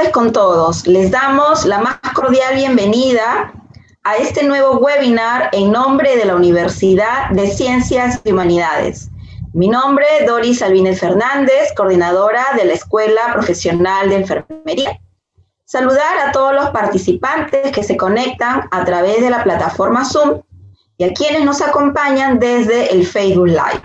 tardes con todos. Les damos la más cordial bienvenida a este nuevo webinar en nombre de la Universidad de Ciencias y Humanidades. Mi nombre es Doris Albínez Fernández, coordinadora de la Escuela Profesional de Enfermería. Saludar a todos los participantes que se conectan a través de la plataforma Zoom y a quienes nos acompañan desde el Facebook Live.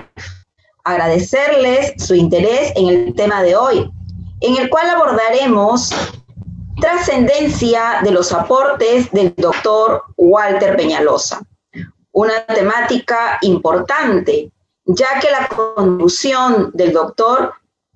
Agradecerles su interés en el tema de hoy, en el cual abordaremos trascendencia de los aportes del doctor Walter Peñalosa, una temática importante, ya que la contribución del doctor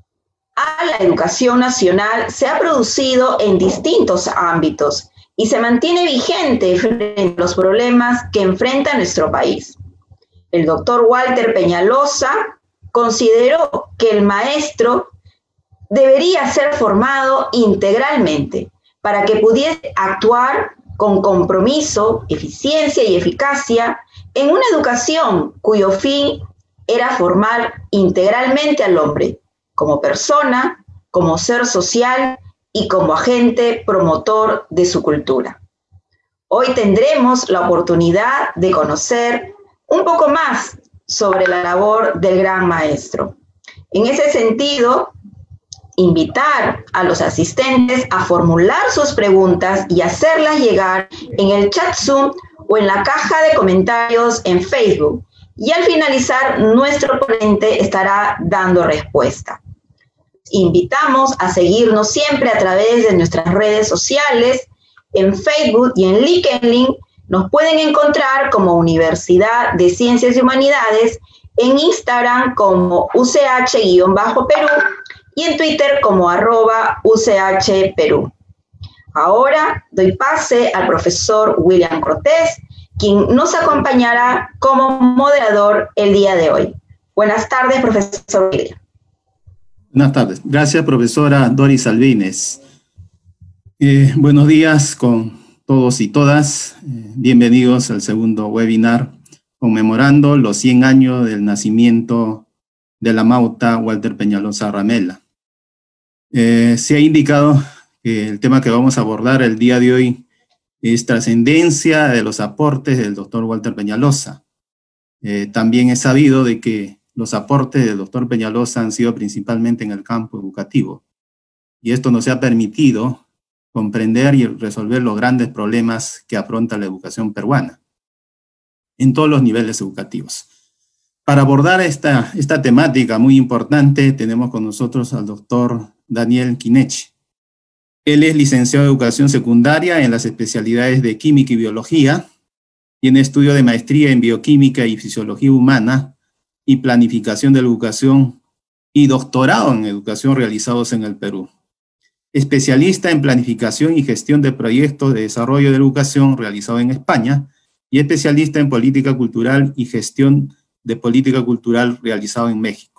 a la educación nacional se ha producido en distintos ámbitos y se mantiene vigente frente a los problemas que enfrenta nuestro país. El doctor Walter Peñalosa consideró que el maestro debería ser formado integralmente para que pudiese actuar con compromiso, eficiencia y eficacia en una educación cuyo fin era formar integralmente al hombre, como persona, como ser social y como agente promotor de su cultura. Hoy tendremos la oportunidad de conocer un poco más sobre la labor del gran maestro. En ese sentido, invitar a los asistentes a formular sus preguntas y hacerlas llegar en el chat Zoom o en la caja de comentarios en Facebook. Y al finalizar, nuestro ponente estará dando respuesta. Invitamos a seguirnos siempre a través de nuestras redes sociales, en Facebook y en LinkedIn. Nos pueden encontrar como Universidad de Ciencias y Humanidades, en Instagram como UCH-Perú y en Twitter como @UCHPerú. Ahora doy pase al profesor William Cortés, quien nos acompañará como moderador el día de hoy. Buenas tardes, profesor William. Buenas tardes. Gracias, profesora Doris Albínez. Buenos días con todos y todas. Bienvenidos al segundo webinar conmemorando los 100 años del nacimiento de la Mauta Walter Peñalosa Ramela. Se ha indicado que el tema que vamos a abordar el día de hoy es trascendencia de los aportes del doctor Walter Peñalosa. También es sabido de que los aportes del doctor Peñalosa han sido principalmente en el campo educativo, y esto nos ha permitido comprender y resolver los grandes problemas que afronta la educación peruana en todos los niveles educativos. Para abordar esta temática muy importante, tenemos con nosotros al doctor Daniel Quineche. Él es licenciado en Educación Secundaria en las especialidades de Química y Biología. Tiene estudio de maestría en Bioquímica y Fisiología Humana y Planificación de la Educación y doctorado en Educación realizados en el Perú. Especialista en Planificación y Gestión de Proyectos de Desarrollo de la Educación realizado en España y especialista en Política Cultural y Gestión de Política Cultural realizado en México.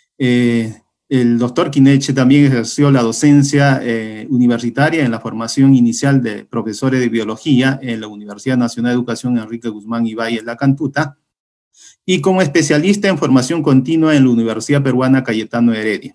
El doctor Quineche también ejerció la docencia universitaria en la formación inicial de profesores de biología en la Universidad Nacional de Educación Enrique Guzmán y Valle La Cantuta, y como especialista en formación continua en la Universidad Peruana Cayetano Heredia.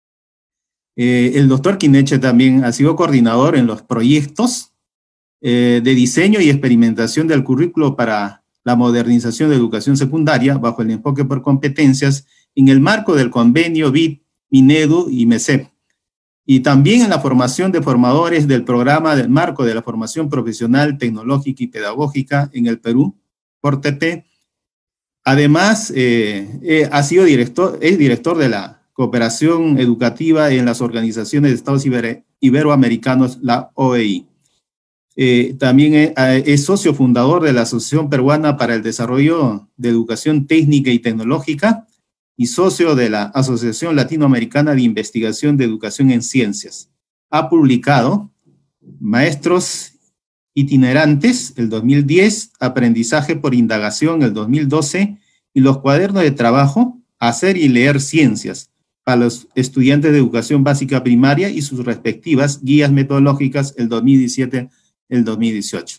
El doctor Quineche también ha sido coordinador en los proyectos de diseño y experimentación del currículo para la modernización de educación secundaria bajo el enfoque por competencias en el marco del convenio BID, Minedu y MESEP, y también en la formación de formadores del programa del marco de la formación profesional, tecnológica y pedagógica en el Perú, por TP. Además, es director de la cooperación educativa en las organizaciones de Estados Iberoamericanos, la OEI. También es socio fundador de la Asociación Peruana para el Desarrollo de Educación Técnica y Tecnológica y socio de la Asociación Latinoamericana de Investigación de Educación en Ciencias. Ha publicado Maestros Itinerantes, el 2010, Aprendizaje por Indagación, el 2012, y los cuadernos de trabajo, Hacer y Leer Ciencias, para los estudiantes de educación básica primaria y sus respectivas guías metodológicas, el 2017, el 2018.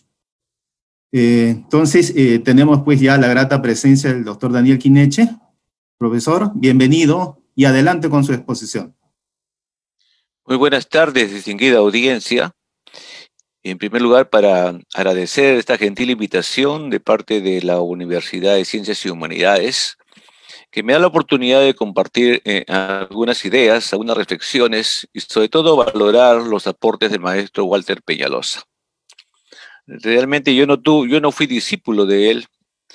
Entonces, tenemos pues ya la grata presencia del doctor Daniel Quineche. Profesor, bienvenido y adelante con su exposición. Muy buenas tardes, distinguida audiencia. En primer lugar, para agradecer esta gentil invitación de parte de la Universidad de Ciencias y Humanidades, que me da la oportunidad de compartir algunas ideas, algunas reflexiones y sobre todo valorar los aportes del maestro Walter Peñalosa. Realmente yo no fui discípulo de él,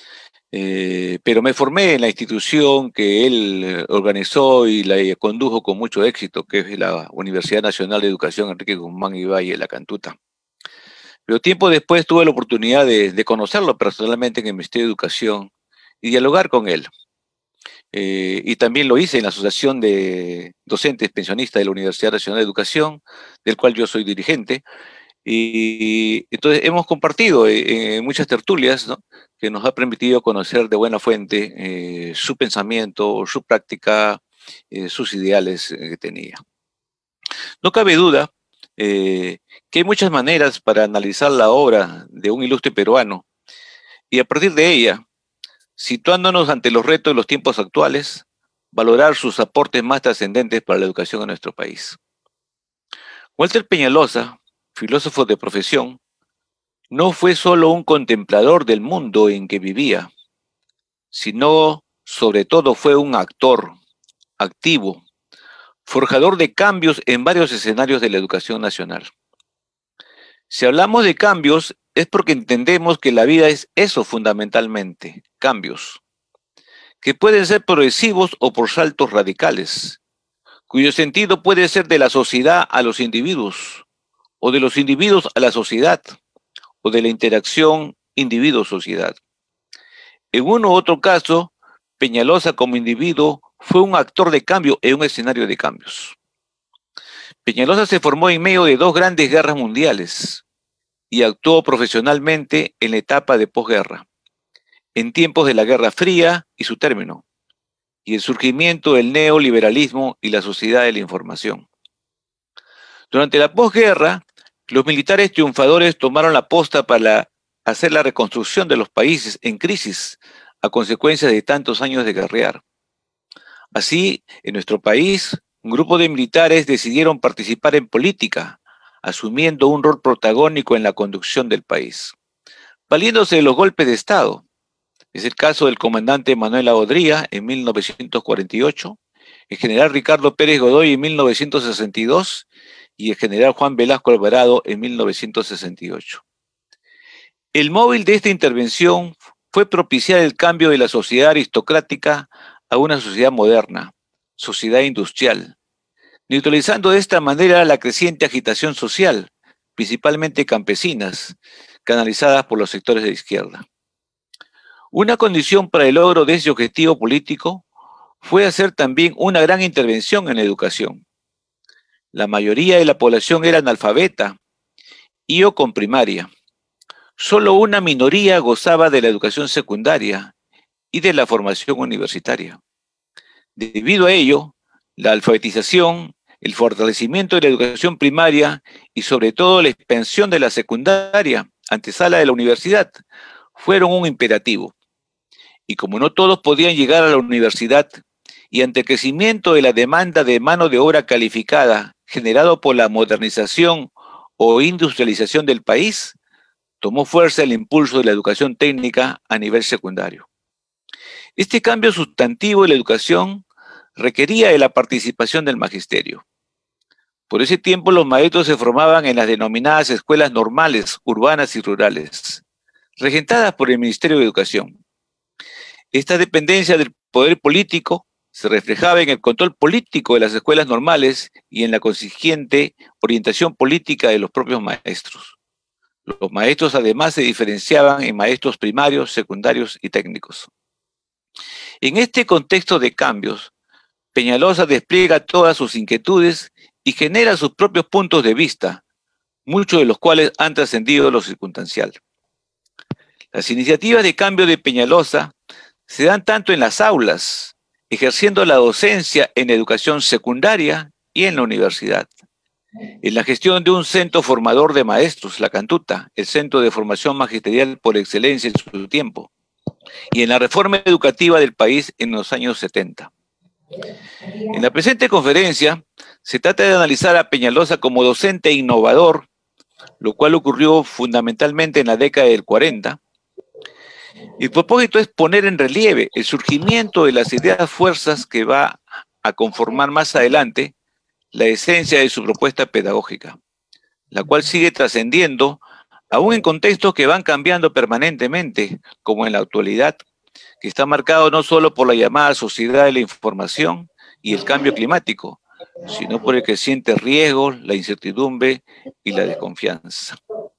pero me formé en la institución que él organizó y la condujo con mucho éxito, que es la Universidad Nacional de Educación Enrique Guzmán y Valle, La Cantuta. Pero tiempo después tuve la oportunidad de conocerlo personalmente en el Ministerio de Educación y dialogar con él. Y también lo hice en la Asociación de Docentes Pensionistas de la Universidad Nacional de Educación, del cual yo soy dirigente. Y entonces hemos compartido en muchas tertulias, ¿no?, que nos ha permitido conocer de buena fuente su pensamiento, su práctica, sus ideales que tenía. No cabe duda que hay muchas maneras para analizar la obra de un ilustre peruano y a partir de ella, situándonos ante los retos de los tiempos actuales, valorar sus aportes más trascendentes para la educación en nuestro país. Walter Peñalosa, filósofo de profesión, no fue solo un contemplador del mundo en que vivía, sino, sobre todo, fue un actor activo, forjador de cambios en varios escenarios de la educación nacional. Si hablamos de cambios, es porque entendemos que la vida es eso fundamentalmente, cambios, que pueden ser progresivos o por saltos radicales, cuyo sentido puede ser de la sociedad a los individuos, o de los individuos a la sociedad, o de la interacción individuo-sociedad. En uno u otro caso, Peñalosa como individuo fue un actor de cambio en un escenario de cambios. Peñalosa se formó en medio de dos grandes guerras mundiales y actuó profesionalmente en la etapa de posguerra, en tiempos de la Guerra Fría y su término, y el surgimiento del neoliberalismo y la sociedad de la información. Durante la posguerra, los militares triunfadores tomaron la posta para hacer la reconstrucción de los países en crisis a consecuencia de tantos años de guerrear. Así, en nuestro país, un grupo de militares decidieron participar en política, asumiendo un rol protagónico en la conducción del país, valiéndose de los golpes de Estado. Es el caso del comandante Manuel Ahodría en 1948, el general Ricardo Pérez Godoy en 1962 y el general Juan Velasco Alvarado en 1968. El móvil de esta intervención fue propiciar el cambio de la sociedad aristocrática a una sociedad moderna, sociedad industrial, neutralizando de esta manera la creciente agitación social, principalmente campesinas, canalizadas por los sectores de izquierda. Una condición para el logro de ese objetivo político fue hacer también una gran intervención en la educación. La mayoría de la población era analfabeta y o con primaria. Solo una minoría gozaba de la educación secundaria y de la formación universitaria. Debido a ello, la alfabetización, el fortalecimiento de la educación primaria y sobre todo la expansión de la secundaria, antesala de la universidad, fueron un imperativo. Y como no todos podían llegar a la universidad, y ante el crecimiento de la demanda de mano de obra calificada generado por la modernización o industrialización del país, tomó fuerza el impulso de la educación técnica a nivel secundario. Este cambio sustantivo de la educación requería de la participación del magisterio. Por ese tiempo los maestros se formaban en las denominadas escuelas normales, urbanas y rurales, regentadas por el Ministerio de Educación. Esta dependencia del poder político se reflejaba en el control político de las escuelas normales y en la consiguiente orientación política de los propios maestros. Los maestros además se diferenciaban en maestros primarios, secundarios y técnicos. En este contexto de cambios, Peñalosa despliega todas sus inquietudes y genera sus propios puntos de vista, muchos de los cuales han trascendido lo circunstancial. Las iniciativas de cambio de Peñalosa se dan tanto en las aulas, ejerciendo la docencia en educación secundaria y en la universidad. En la gestión de un centro formador de maestros, La Cantuta, el centro de formación magisterial por excelencia en su tiempo, y en la reforma educativa del país en los años 70. En la presente conferencia Se trata de analizar a Peñalosa como docente e innovador, lo cual ocurrió fundamentalmente en la década del 40. El propósito es poner en relieve el surgimiento de las ideas fuerzas que va a conformar más adelante la esencia de su propuesta pedagógica, la cual sigue trascendiendo aún en contextos que van cambiando permanentemente, como en la actualidad, que está marcado no solo por la llamada sociedad de la información y el cambio climático, sino por el creciente riesgo, la incertidumbre y la desconfianza.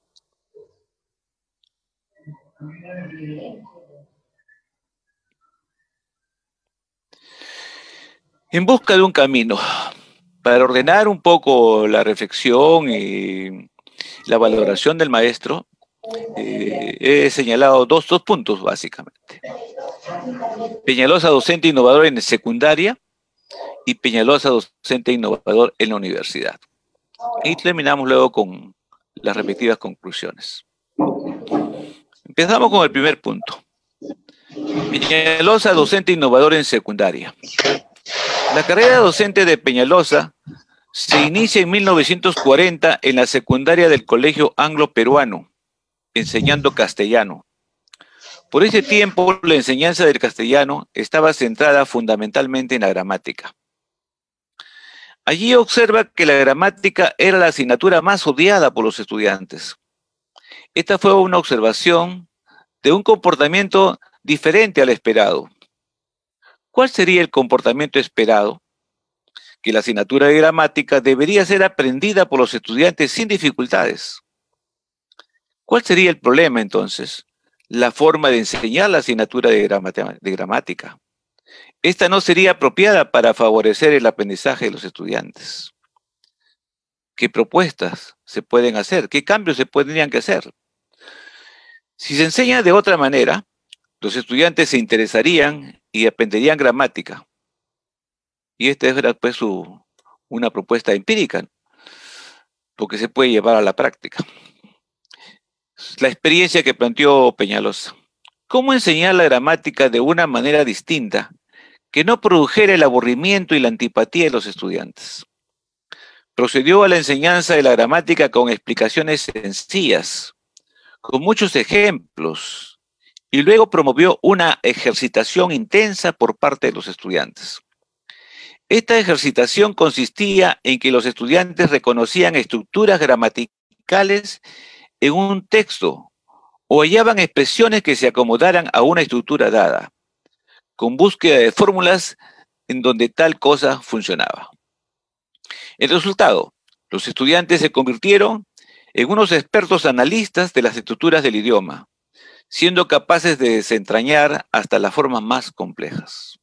En busca de un camino, para ordenar un poco la reflexión y la valoración del maestro, he señalado dos puntos básicamente. Peñalosa, docente innovador en secundaria, y Peñalosa, docente innovador en la universidad. Y terminamos luego con las respectivas conclusiones. Empezamos con el primer punto. Peñalosa, docente innovador en secundaria. La carrera docente de Peñalosa se inicia en 1940 en la secundaria del Colegio Anglo-Peruano, enseñando castellano. Por ese tiempo, la enseñanza del castellano estaba centrada fundamentalmente en la gramática. Allí observa que la gramática era la asignatura más odiada por los estudiantes. Esta fue una observación de un comportamiento diferente al esperado. ¿Cuál sería el comportamiento esperado? Que la asignatura de gramática debería ser aprendida por los estudiantes sin dificultades. ¿Cuál sería el problema entonces? La forma de enseñar la asignatura de gramática. Esta no sería apropiada para favorecer el aprendizaje de los estudiantes. ¿Qué propuestas se pueden hacer? ¿Qué cambios se podrían que hacer? Si se enseña de otra manera, los estudiantes se interesarían y aprenderían gramática. Y esta es pues una propuesta empírica, porque se puede llevar a la práctica. La experiencia que planteó Peñalosa. ¿Cómo enseñar la gramática de una manera distinta que no produjera el aburrimiento y la antipatía de los estudiantes? Procedió a la enseñanza de la gramática con explicaciones sencillas, con muchos ejemplos, y luego promovió una ejercitación intensa por parte de los estudiantes. Esta ejercitación consistía en que los estudiantes reconocían estructuras gramaticales en un texto o hallaban expresiones que se acomodaran a una estructura dada, con búsqueda de fórmulas en donde tal cosa funcionaba. El resultado, los estudiantes se convirtieron en unos expertos analistas de las estructuras del idioma, siendo capaces de desentrañar hasta las formas más complejas.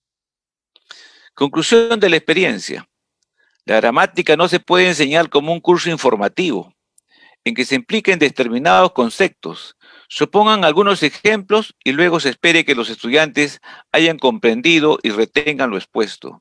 Conclusión de la experiencia. La gramática no se puede enseñar como un curso informativo, en que se impliquen determinados conceptos, se pongan algunos ejemplos y luego se espere que los estudiantes hayan comprendido y retengan lo expuesto.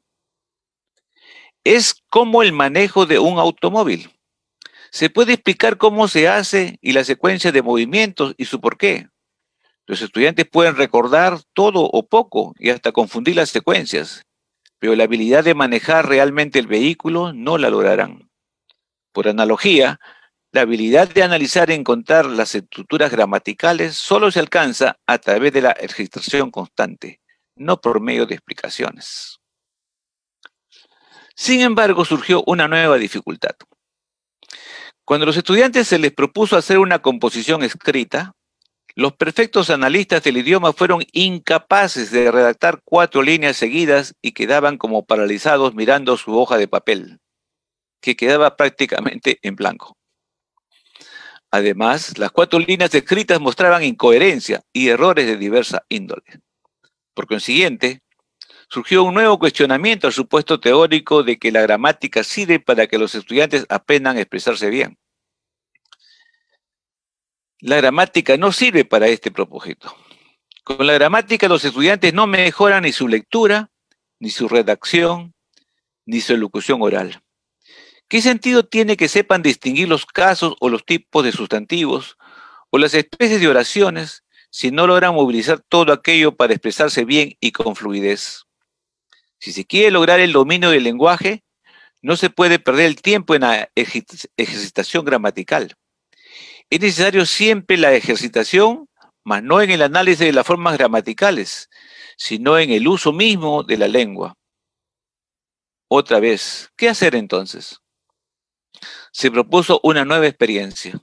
Es como el manejo de un automóvil. Se puede explicar cómo se hace y la secuencia de movimientos y su porqué. Los estudiantes pueden recordar todo o poco y hasta confundir las secuencias, pero la habilidad de manejar realmente el vehículo no la lograrán. Por analogía, la habilidad de analizar y encontrar las estructuras gramaticales solo se alcanza a través de la ejercitación constante, no por medio de explicaciones. Sin embargo, surgió una nueva dificultad. Cuando a los estudiantes se les propuso hacer una composición escrita, los perfectos analistas del idioma fueron incapaces de redactar 4 líneas seguidas y quedaban como paralizados mirando su hoja de papel, que quedaba prácticamente en blanco. Además, las 4 líneas escritas mostraban incoherencia y errores de diversa índole. Por consiguiente, surgió un nuevo cuestionamiento al supuesto teórico de que la gramática sirve para que los estudiantes aprendan a expresarse bien. La gramática no sirve para este propósito. Con la gramática los estudiantes no mejoran ni su lectura, ni su redacción, ni su elocución oral. ¿Qué sentido tiene que sepan distinguir los casos o los tipos de sustantivos o las especies de oraciones si no logran movilizar todo aquello para expresarse bien y con fluidez? Si se quiere lograr el dominio del lenguaje, No se puede perder el tiempo en la ejercitación gramatical. Es necesario siempre la ejercitación, mas no en el análisis de las formas gramaticales, sino en el uso mismo de la lengua. Otra vez, ¿qué hacer entonces? Se propuso una nueva experiencia.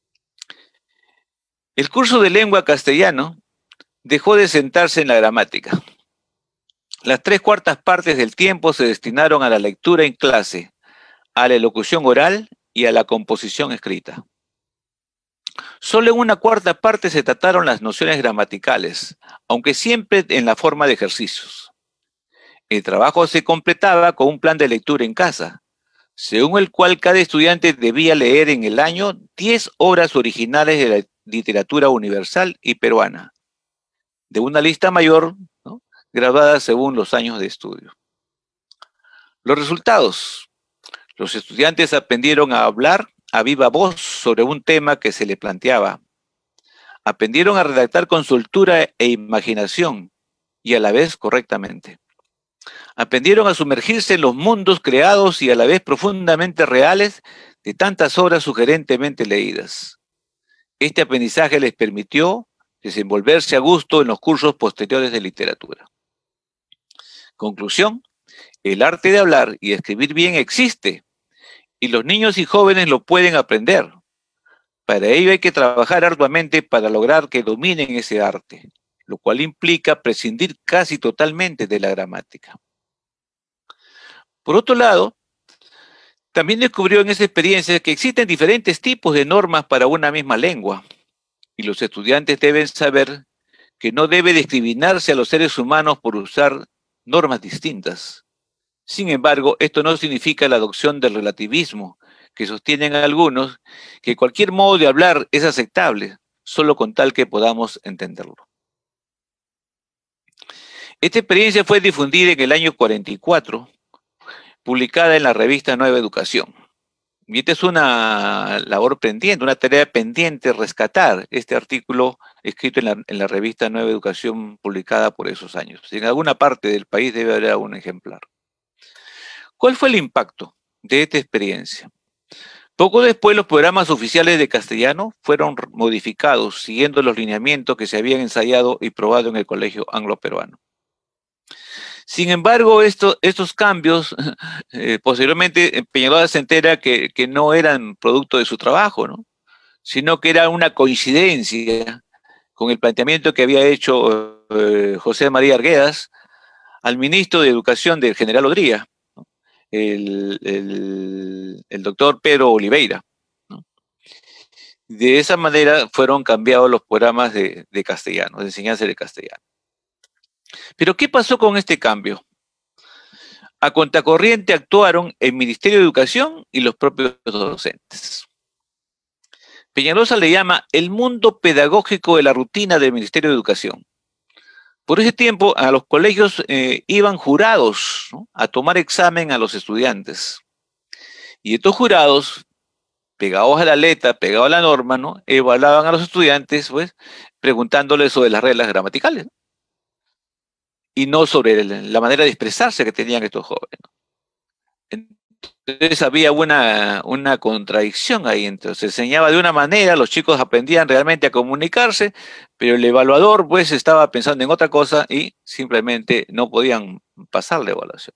El curso de lengua castellano dejó de sentarse en la gramática. Las 3/4 partes del tiempo se destinaron a la lectura en clase, a la elocución oral y a la composición escrita. Solo en 1/4 parte se trataron las nociones gramaticales, aunque siempre en la forma de ejercicios. El trabajo se completaba con un plan de lectura en casa, según el cual cada estudiante debía leer en el año 10 obras originales de la literatura universal y peruana, de una lista mayor, ¿no?, graduada según los años de estudio. Los resultados. Los estudiantes aprendieron a hablar a viva voz sobre un tema que se les planteaba. Aprendieron a redactar con soltura e imaginación y a la vez correctamente. Aprendieron a sumergirse en los mundos creados y a la vez profundamente reales de tantas obras sugerentemente leídas. Este aprendizaje les permitió desenvolverse a gusto en los cursos posteriores de literatura. Conclusión: el arte de hablar y escribir bien existe, y los niños y jóvenes lo pueden aprender. Para ello hay que trabajar arduamente para lograr que dominen ese arte, lo cual implica prescindir casi totalmente de la gramática. Por otro lado, también descubrió en esa experiencia que existen diferentes tipos de normas para una misma lengua, y los estudiantes deben saber que no debe discriminarse a los seres humanos por usar normas distintas. Sin embargo, esto no significa la adopción del relativismo, que sostienen algunos, que cualquier modo de hablar es aceptable, solo con tal que podamos entenderlo. Esta experiencia fue difundida en el año 44, publicada en la revista Nueva Educación. Y esta es una labor pendiente, una tarea pendiente, rescatar este artículo escrito en la revista Nueva Educación, publicada por esos años. En alguna parte del país debe haber un ejemplar. ¿Cuál fue el impacto de esta experiencia? Poco después, los programas oficiales de castellano fueron modificados siguiendo los lineamientos que se habían ensayado y probado en el Colegio Anglo-Peruano. Sin embargo, estos cambios, posteriormente Peñalosa se entera que no eran producto de su trabajo, ¿no?, sino que era una coincidencia con el planteamiento que había hecho José María Arguedas al ministro de Educación del general Odría, ¿no?, el doctor Pedro Oliveira, ¿no? De esa manera fueron cambiados los programas de castellano, de enseñanza de castellano. Pero ¿qué pasó con este cambio? A contracorriente actuaron el Ministerio de Educación y los propios docentes. Peñalosa le llama el mundo pedagógico de la rutina del Ministerio de Educación. Por ese tiempo a los colegios iban jurados, ¿no?, a tomar examen a los estudiantes. Y estos jurados, pegados a la letra, pegados a la norma, ¿no?, evaluaban a los estudiantes, pues, preguntándoles sobre las reglas gramaticales, ¿no?, y no sobre la manera de expresarse que tenían estos jóvenes. Entonces había una contradicción ahí. Entonces se enseñaba de una manera, los chicos aprendían realmente a comunicarse, pero el evaluador pues estaba pensando en otra cosa y simplemente no podían pasar la evaluación.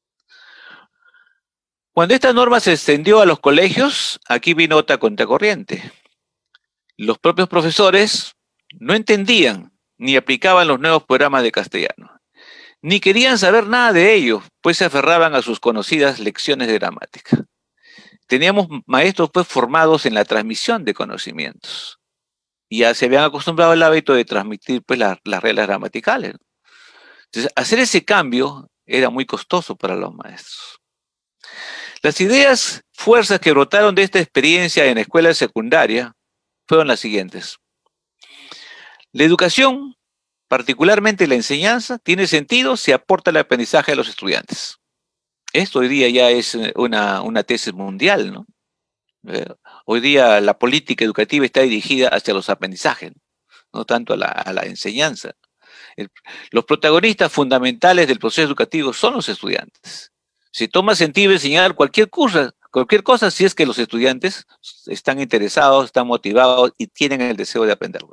Cuando esta norma se extendió a los colegios, aquí vino otra contracorriente. Los propios profesores no entendían ni aplicaban los nuevos programas de castellano, ni querían saber nada de ello, pues se aferraban a sus conocidas lecciones de gramática. Teníamos maestros pues formados en la transmisión de conocimientos. Y ya se habían acostumbrado al hábito de transmitir pues las reglas gramaticales. Entonces, hacer ese cambio era muy costoso para los maestros. Las ideas, fuerzas que brotaron de esta experiencia en la escuela secundaria fueron las siguientes. La educación, particularmente la enseñanza, tiene sentido si aporta el aprendizaje a los estudiantes. Esto hoy día ya es una tesis mundial, ¿no? Hoy día la política educativa está dirigida hacia los aprendizajes, no tanto a la enseñanza. Los protagonistas fundamentales del proceso educativo son los estudiantes. Se toma sentido enseñar cualquier cosa si es que los estudiantes están interesados, están motivados y tienen el deseo de aprenderlo.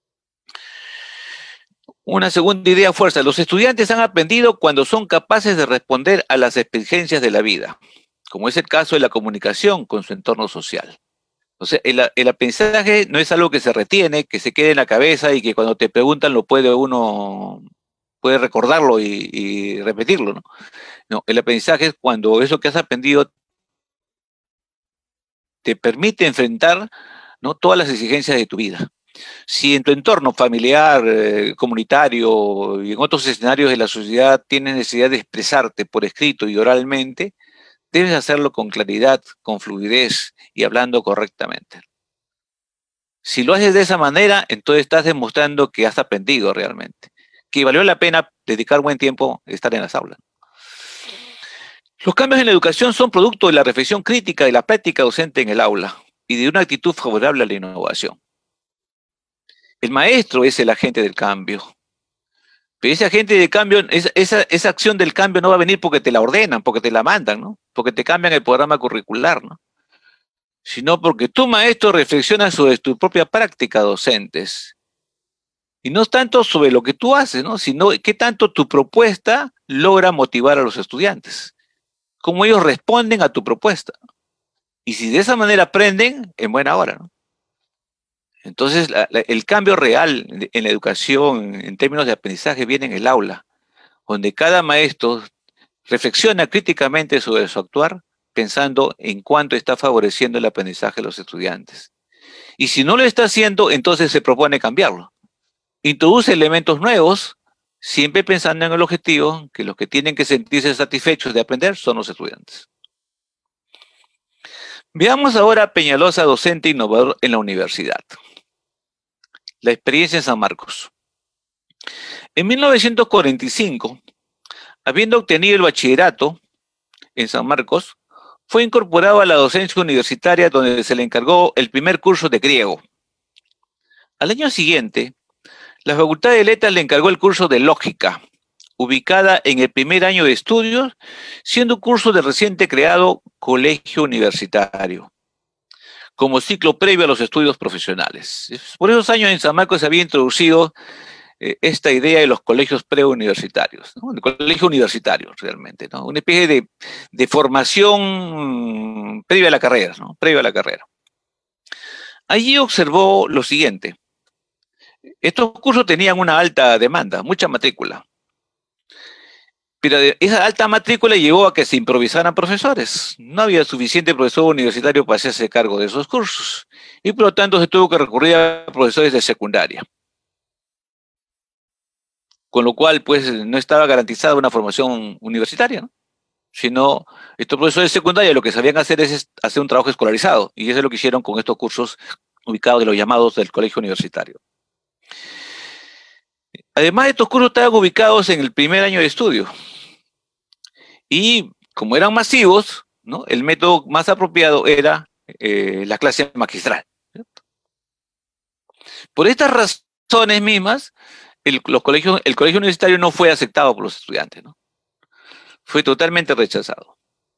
Una segunda idea fuerza. Los estudiantes han aprendido cuando son capaces de responder a las exigencias de la vida, como es el caso de la comunicación con su entorno social. O sea, el aprendizaje no es algo que se retiene, que se quede en la cabeza y que cuando te preguntan puede recordarlo y repetirlo, ¿no? No, el aprendizaje es cuando eso que has aprendido te permite enfrentar, ¿no?, todas las exigencias de tu vida. Si en tu entorno familiar, comunitario y en otros escenarios de la sociedad tienes necesidad de expresarte por escrito y oralmente, debes hacerlo con claridad, con fluidez y hablando correctamente. Si lo haces de esa manera, entonces estás demostrando que has aprendido realmente, que valió la pena dedicar buen tiempo a estar en las aulas. Los cambios en la educación son producto de la reflexión crítica de la práctica docente en el aula y de una actitud favorable a la innovación. El maestro es el agente del cambio. Pero ese agente de cambio, esa acción del cambio no va a venir porque te la ordenan, porque te la mandan, ¿no? Porque te cambian el programa curricular, ¿no? Sino porque tu maestro reflexiona sobre tu propia práctica docentes. Y no tanto sobre lo que tú haces, ¿no?, sino qué tanto tu propuesta logra motivar a los estudiantes. Cómo ellos responden a tu propuesta. Y si de esa manera aprenden, en buena hora, ¿no? Entonces, el cambio real en la educación, en términos de aprendizaje, viene en el aula, donde cada maestro reflexiona críticamente sobre su actuar, pensando en cuánto está favoreciendo el aprendizaje de los estudiantes. Y si no lo está haciendo, entonces se propone cambiarlo. Introduce elementos nuevos, siempre pensando en el objetivo, que los que tienen que sentirse satisfechos de aprender son los estudiantes. Veamos ahora a Peñalosa, docente innovador en la universidad. La experiencia en San Marcos. En 1945, habiendo obtenido el bachillerato en San Marcos, fue incorporado a la docencia universitaria donde se le encargó el primer curso de griego. Al año siguiente, la Facultad de Letras le encargó el curso de lógica, ubicada en el primer año de estudios, siendo un curso del reciente creado colegio universitario, como ciclo previo a los estudios profesionales. Por esos años en San Marcos se había introducido esta idea de los colegios preuniversitarios, ¿no? El colegio universitario realmente, ¿no? Una especie de formación previa a la carrera, ¿no? Previa a la carrera. Allí observó lo siguiente. Estos cursos tenían una alta demanda, mucha matrícula. Pero esa alta matrícula llevó a que se improvisaran profesores. No había suficiente profesor universitario para hacerse cargo de esos cursos. Y por lo tanto se tuvo que recurrir a profesores de secundaria. Con lo cual, pues, no estaba garantizada una formación universitaria, ¿no? Sino, estos profesores de secundaria lo que sabían hacer es hacer un trabajo escolarizado. Y eso es lo que hicieron con estos cursos ubicados de los llamados del colegio universitario. Además, estos cursos estaban ubicados en el primer año de estudio. Y como eran masivos, ¿no?, el método más apropiado era la clase magistral, ¿cierto? Por estas razones mismas, el colegio universitario no fue aceptado por los estudiantes, ¿no? Fue totalmente rechazado.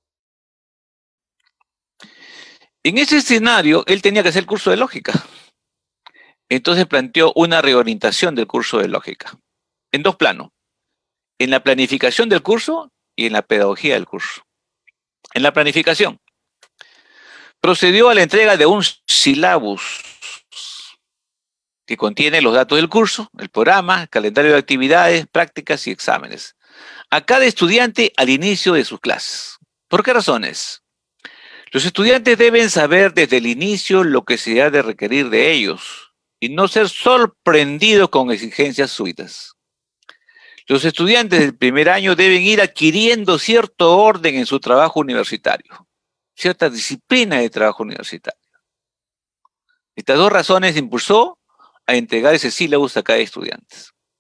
En ese escenario, él tenía que hacer el curso de lógica. Entonces planteó una reorientación del curso de lógica, en dos planos, en la planificación del curso y en la pedagogía del curso. En la planificación, procedió a la entrega de un sílabus que contiene los datos del curso, el programa, el calendario de actividades, prácticas y exámenes, a cada estudiante al inicio de sus clases. ¿Por qué razones? Los estudiantes deben saber desde el inicio lo que se ha de requerir de ellos y no ser sorprendidos con exigencias súbitas. Los estudiantes del primer año deben ir adquiriendo cierto orden en su trabajo universitario, cierta disciplina de trabajo universitario. Estas dos razones impulsó a entregar ese sílabus a cada estudiante.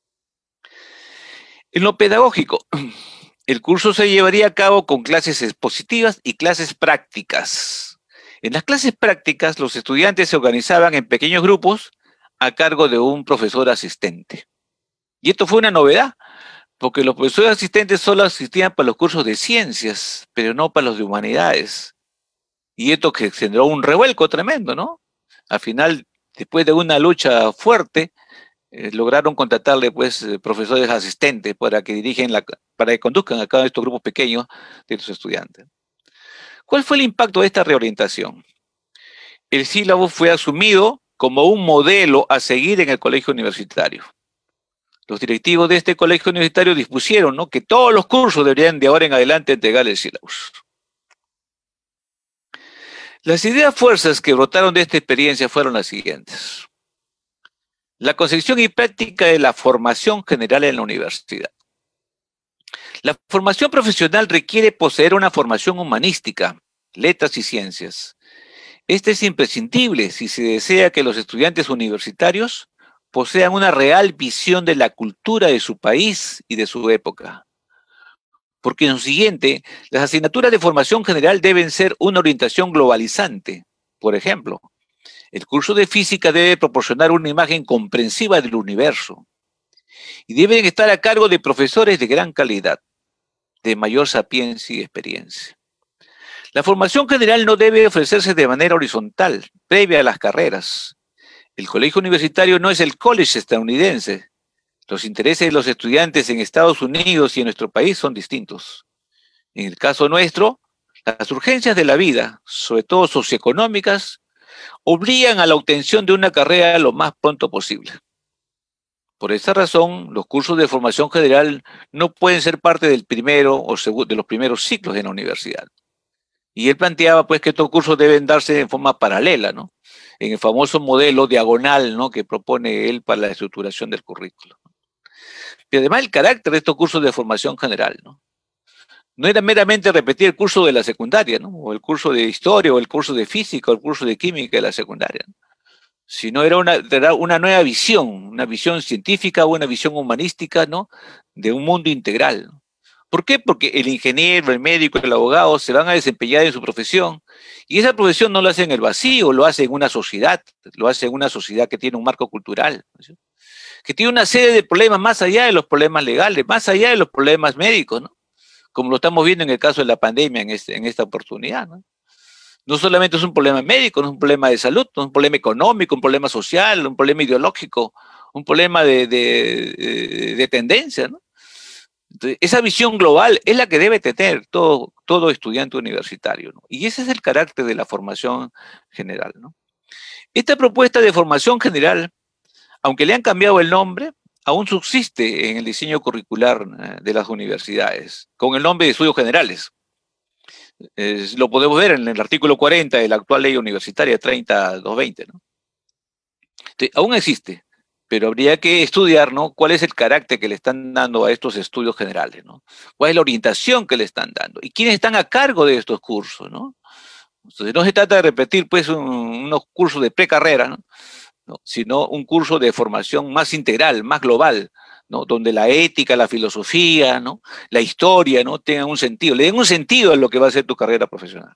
En lo pedagógico, el curso se llevaría a cabo con clases expositivas y clases prácticas. En las clases prácticas, los estudiantes se organizaban en pequeños grupos a cargo de un profesor asistente. Y esto fue una novedad, porque los profesores asistentes solo asistían para los cursos de ciencias, pero no para los de humanidades. Y esto que generó un revuelco tremendo, ¿no? Al final, después de una lucha fuerte, lograron contratarle pues profesores asistentes para que para que conduzcan a cada uno de estos grupos pequeños de los estudiantes. ¿Cuál fue el impacto de esta reorientación? El sílabo fue asumido como un modelo a seguir en el colegio universitario. Los directivos de este colegio universitario dispusieron, ¿no?, que todos los cursos deberían de ahora en adelante entregar el sílabo. Las ideas fuerzas que brotaron de esta experiencia fueron las siguientes. La concepción y práctica de la formación general en la universidad. La formación profesional requiere poseer una formación humanística, letras y ciencias. Este es imprescindible si se desea que los estudiantes universitarios posean una real visión de la cultura de su país y de su época. Porque en lo siguiente, las asignaturas de formación general deben ser una orientación globalizante. Por ejemplo, el curso de física debe proporcionar una imagen comprensiva del universo y deben estar a cargo de profesores de gran calidad, de mayor sapiencia y experiencia. La formación general no debe ofrecerse de manera horizontal, previa a las carreras. El colegio universitario no es el college estadounidense. Los intereses de los estudiantes en Estados Unidos y en nuestro país son distintos. En el caso nuestro, las urgencias de la vida, sobre todo socioeconómicas, obligan a la obtención de una carrera lo más pronto posible. Por esta razón, los cursos de formación general no pueden ser parte del primero o de los primeros ciclos en la universidad. Y él planteaba pues que estos cursos deben darse en forma paralela, ¿no?, en el famoso modelo diagonal, ¿no?, que propone él para la estructuración del currículo. Y además el carácter de estos cursos de formación general, ¿no?, no era meramente repetir el curso de la secundaria, ¿no?, o el curso de historia, o el curso de física, o el curso de química de la secundaria, ¿no?, sino era una nueva visión, una visión científica, una visión humanística, ¿no?, de un mundo integral, ¿no? ¿Por qué? Porque el ingeniero, el médico, el abogado se van a desempeñar en su profesión, y esa profesión no lo hace en el vacío, lo hace en una sociedad, lo hace en una sociedad que tiene un marco cultural, ¿sí?, que tiene una serie de problemas más allá de los problemas legales, más allá de los problemas médicos, ¿no?, como lo estamos viendo en el caso de la pandemia en esta oportunidad, ¿no? No solamente es un problema médico, no es un problema de salud, no es un problema económico, un problema social, un problema ideológico, un problema de tendencia, ¿no? Entonces, esa visión global es la que debe tener todo estudiante universitario, ¿no? Y ese es el carácter de la formación general, ¿no? Esta propuesta de formación general, aunque le han cambiado el nombre, aún subsiste en el diseño curricular de las universidades, con el nombre de estudios generales. Lo podemos ver en el artículo 40 de la actual ley universitaria 30220, ¿no? Entonces, aún existe, pero habría que estudiar, ¿no?, cuál es el carácter que le están dando a estos estudios generales, ¿no? Cuál es la orientación que le están dando y quiénes están a cargo de estos cursos, ¿no? Entonces, no se trata de repetir pues unos cursos de precarrera, ¿no?, sino un curso de formación más integral, más global, ¿no?, donde la ética, la filosofía, ¿no?, la historia, ¿no?, tengan un sentido, le den un sentido a lo que va a ser tu carrera profesional.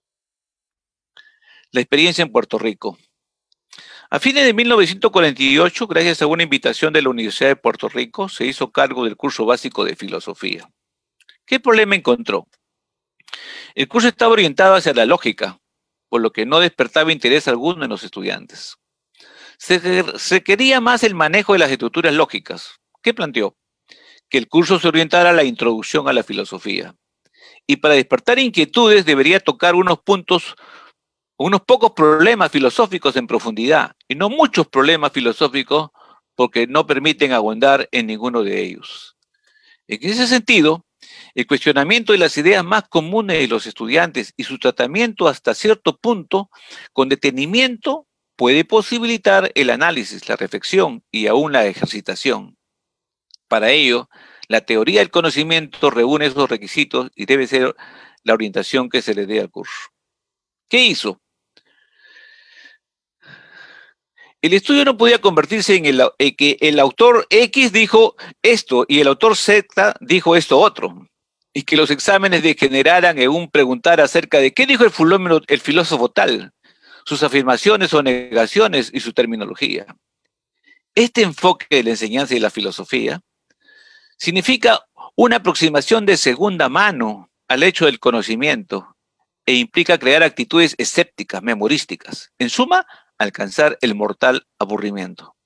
La experiencia en Puerto Rico. A fines de 1948, gracias a una invitación de la Universidad de Puerto Rico, se hizo cargo del curso básico de filosofía. ¿Qué problema encontró? El curso estaba orientado hacia la lógica, por lo que no despertaba interés alguno en los estudiantes. Se quería más el manejo de las estructuras lógicas. ¿Qué planteó? Que el curso se orientara a la introducción a la filosofía. Y para despertar inquietudes debería tocar unos pocos problemas filosóficos en profundidad, y no muchos problemas filosóficos porque no permiten abundar en ninguno de ellos. En ese sentido, el cuestionamiento de las ideas más comunes de los estudiantes y su tratamiento hasta cierto punto con detenimiento puede posibilitar el análisis, la reflexión y aún la ejercitación. Para ello, la teoría del conocimiento reúne esos requisitos y debe ser la orientación que se le dé al curso. ¿Qué hizo? El estudio no podía convertirse en que el autor X dijo esto y el autor Z dijo esto otro, y que los exámenes degeneraran en un preguntar acerca de qué dijo el filósofo tal, sus afirmaciones o negaciones y su terminología. Este enfoque de la enseñanza y la filosofía Significa una aproximación de segunda mano al hecho del conocimiento e implica crear actitudes escépticas, memorísticas. En suma, alcanzar el mortal aburrimiento.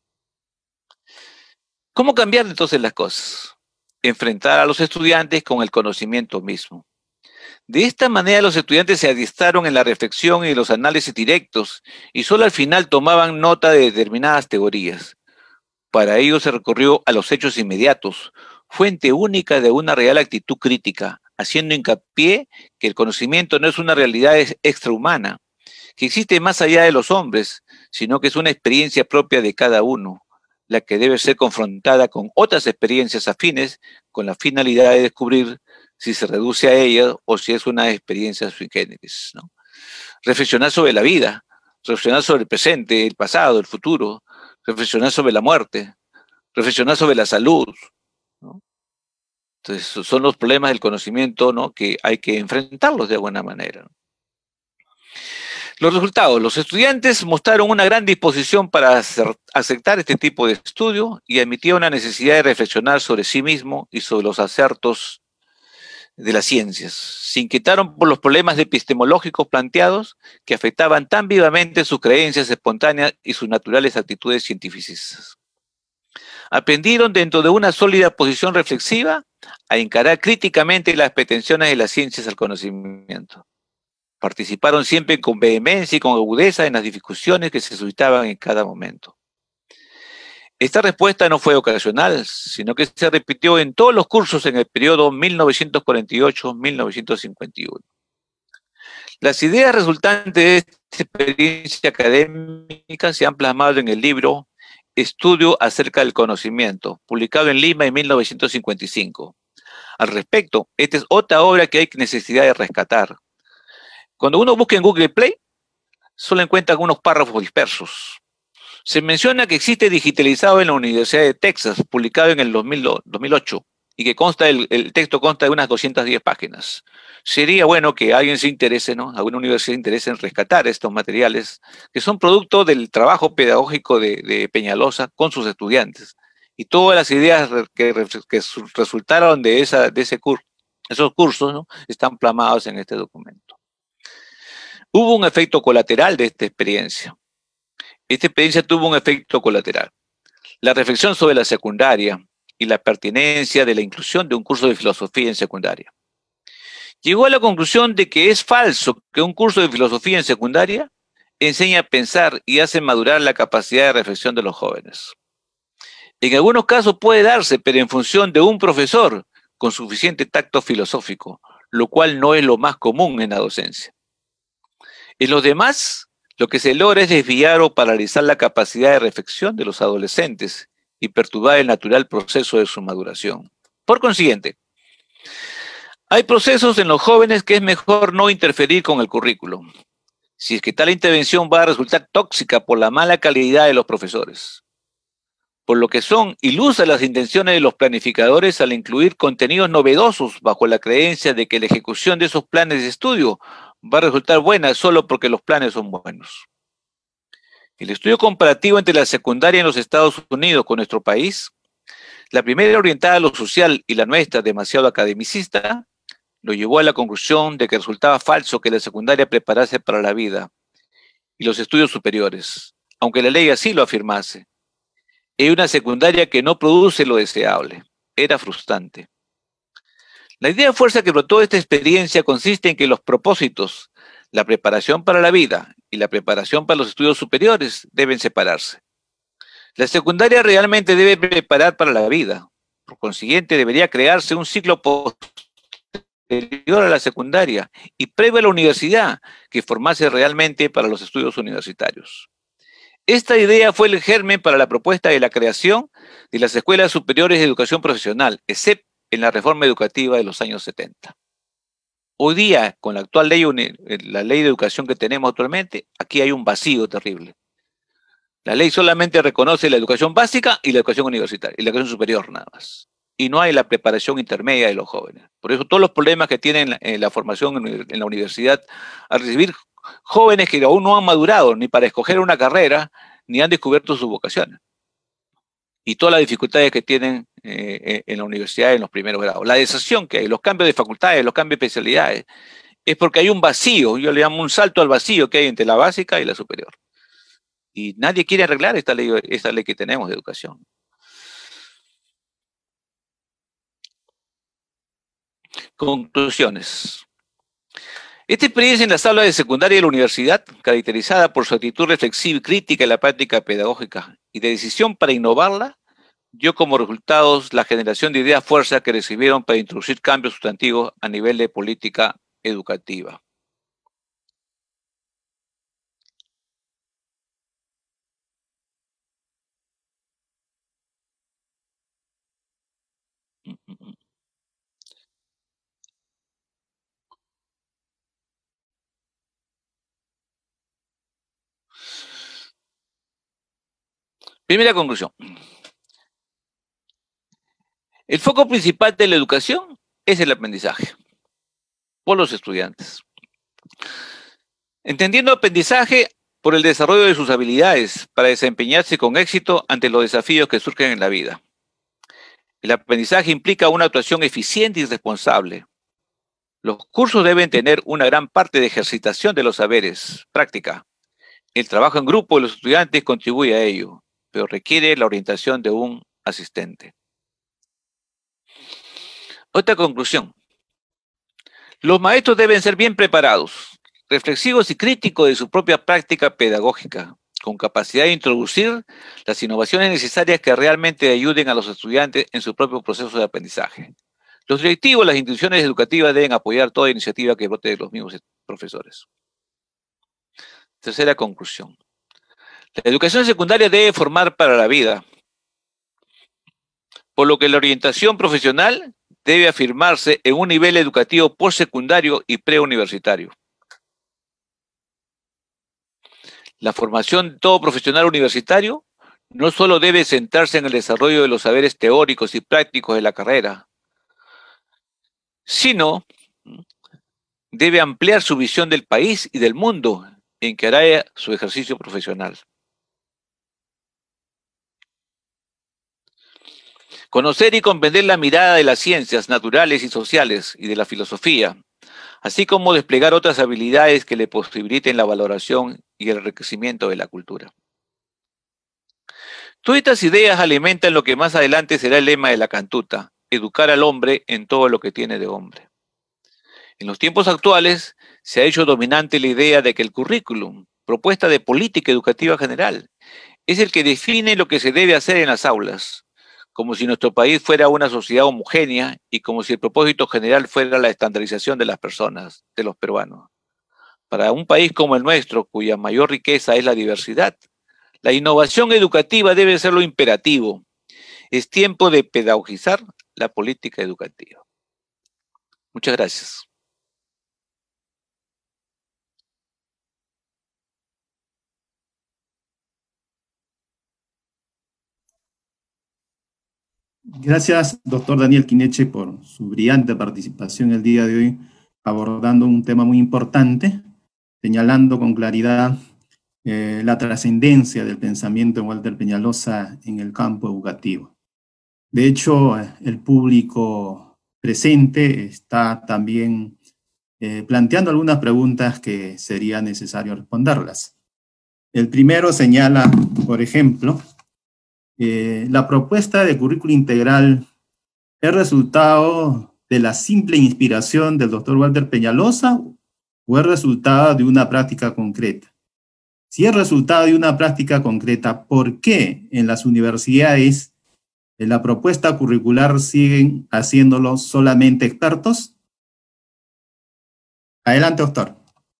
¿Cómo cambiar entonces las cosas? Enfrentar a los estudiantes con el conocimiento mismo. De esta manera los estudiantes se adiestraron en la reflexión y los análisis directos y solo al final tomaban nota de determinadas teorías. Para ello se recurrió a los hechos inmediatos, fuente única de una real actitud crítica, haciendo hincapié que el conocimiento no es una realidad extrahumana, que existe más allá de los hombres, sino que es una experiencia propia de cada uno, la que debe ser confrontada con otras experiencias afines con la finalidad de descubrir si se reduce a ella o si es una experiencia sui generis, ¿no? Reflexionar sobre la vida, reflexionar sobre el presente, el pasado, el futuro, reflexionar sobre la muerte, reflexionar sobre la salud, ¿no? Entonces, son los problemas del conocimiento, ¿no?, que hay que enfrentarlos de alguna manera, ¿no? Los resultados. Los estudiantes mostraron una gran disposición para aceptar este tipo de estudio y admitieron la necesidad de reflexionar sobre sí mismo y sobre los acertos de las ciencias. Se inquietaron por los problemas epistemológicos planteados que afectaban tan vivamente sus creencias espontáneas y sus naturales actitudes cientificistas. Aprendieron dentro de una sólida posición reflexiva a encarar críticamente las pretensiones de las ciencias al conocimiento. Participaron siempre con vehemencia y con agudeza en las discusiones que se suscitaban en cada momento. Esta respuesta no fue ocasional, sino que se repitió en todos los cursos en el periodo 1948-1951. Las ideas resultantes de esta experiencia académica se han plasmado en el libro Estudio acerca del conocimiento, publicado en Lima en 1955. Al respecto, esta es otra obra que hay necesidad de rescatar. Cuando uno busca en Google Play, solo encuentra algunos párrafos dispersos. Se menciona que existe digitalizado en la Universidad de Texas, publicado en el 2008, y que el texto consta de unas 210 páginas. Sería bueno que alguien se interese, ¿no?, alguna universidad se interese en rescatar estos materiales, que son producto del trabajo pedagógico de Peñalosa con sus estudiantes. Y todas las ideas que resultaron de esos cursos, ¿no?, están plasmados en este documento. Hubo un efecto colateral de esta experiencia. Esta experiencia tuvo un efecto colateral. La reflexión sobre la secundaria y la pertinencia de la inclusión de un curso de filosofía en secundaria. Llegó a la conclusión de que es falso que un curso de filosofía en secundaria enseñe a pensar y hace madurar la capacidad de reflexión de los jóvenes. En algunos casos puede darse, pero en función de un profesor con suficiente tacto filosófico, lo cual no es lo más común en la docencia. En los demás, lo que se logra es desviar o paralizar la capacidad de reflexión de los adolescentes y perturbar el natural proceso de su maduración. Por consiguiente, hay procesos en los jóvenes que es mejor no interferir con el currículo, si es que tal intervención va a resultar tóxica por la mala calidad de los profesores, por lo que son ilusas las intenciones de los planificadores al incluir contenidos novedosos bajo la creencia de que la ejecución de esos planes de estudio va a resultar buena solo porque los planes son buenos. El estudio comparativo entre la secundaria en los Estados Unidos con nuestro país, la primera orientada a lo social y la nuestra demasiado academicista, lo llevó a la conclusión de que resultaba falso que la secundaria preparase para la vida y los estudios superiores, aunque la ley así lo afirmase. Es una secundaria que no produce lo deseable. Era frustrante. La idea fuerza que brotó de esta experiencia consiste en que los propósitos, la preparación para la vida y la preparación para los estudios superiores deben separarse. La secundaria realmente debe preparar para la vida. Por consiguiente, debería crearse un ciclo posterior a la secundaria y previo a la universidad que formase realmente para los estudios universitarios. Esta idea fue el germen para la propuesta de la creación de las escuelas superiores de educación profesional, ESEP, en la reforma educativa de los años 70. Hoy día, con la actual ley, la ley de educación que tenemos actualmente, aquí hay un vacío terrible. La ley solamente reconoce la educación básica y la educación universitaria, y la educación superior nada más. Y no hay la preparación intermedia de los jóvenes. Por eso todos los problemas que tienen en la formación en la universidad al recibir jóvenes que aún no han madurado ni para escoger una carrera, ni han descubierto sus vocaciones. Y todas las dificultades que tienen en la universidad en los primeros grados. La deserción que hay, los cambios de facultades, los cambios de especialidades, es porque hay un vacío, yo le llamo un salto al vacío que hay entre la básica y la superior. Y nadie quiere arreglar esta ley que tenemos de educación. Conclusiones. Esta experiencia en las aulas de secundaria de la universidad, caracterizada por su actitud reflexiva y crítica en la práctica pedagógica y de decisión para innovarla, dio como resultados la generación de ideas fuerza que recibieron para introducir cambios sustantivos a nivel de política educativa. Primera conclusión. El foco principal de la educación es el aprendizaje por los estudiantes. Entendiendo aprendizaje por el desarrollo de sus habilidades para desempeñarse con éxito ante los desafíos que surgen en la vida. El aprendizaje implica una actuación eficiente y responsable. Los cursos deben tener una gran parte de ejercitación de los saberes, práctica. El trabajo en grupo de los estudiantes contribuye a ello, pero requiere la orientación de un asistente. Otra conclusión. Los maestros deben ser bien preparados, reflexivos y críticos de su propia práctica pedagógica, con capacidad de introducir las innovaciones necesarias que realmente ayuden a los estudiantes en su propio proceso de aprendizaje. Los directivos, las instituciones educativas deben apoyar toda iniciativa que brote de los mismos profesores. Tercera conclusión. La educación secundaria debe formar para la vida, por lo que la orientación profesional debe afirmarse en un nivel educativo postsecundario y preuniversitario. La formación de todo profesional universitario no solo debe centrarse en el desarrollo de los saberes teóricos y prácticos de la carrera, sino debe ampliar su visión del país y del mundo en que hará su ejercicio profesional. Conocer y comprender la mirada de las ciencias naturales y sociales y de la filosofía, así como desplegar otras habilidades que le posibiliten la valoración y el enriquecimiento de la cultura. Todas estas ideas alimentan lo que más adelante será el lema de la cantuta: educar al hombre en todo lo que tiene de hombre. En los tiempos actuales se ha hecho dominante la idea de que el currículum, propuesta de política educativa general, es el que define lo que se debe hacer en las aulas, como si nuestro país fuera una sociedad homogénea y como si el propósito general fuera la estandarización de las personas, de los peruanos. Para un país como el nuestro, cuya mayor riqueza es la diversidad, la innovación educativa debe ser lo imperativo. Es tiempo de pedagogizar la política educativa. Muchas gracias. Gracias, doctor Daniel Quineche, por su brillante participación el día de hoy, abordando un tema muy importante, señalando con claridad la trascendencia del pensamiento de Walter Peñalosa en el campo educativo. De hecho, el público presente está también planteando algunas preguntas que sería necesario responderlas. El primero señala, por ejemplo, la propuesta de currículo integral es resultado de la simple inspiración del doctor Walter Peñalosa o es resultado de una práctica concreta. Si es resultado de una práctica concreta, ¿por qué en las universidades en la propuesta curricular siguen haciéndolo solamente expertos? Adelante, doctor.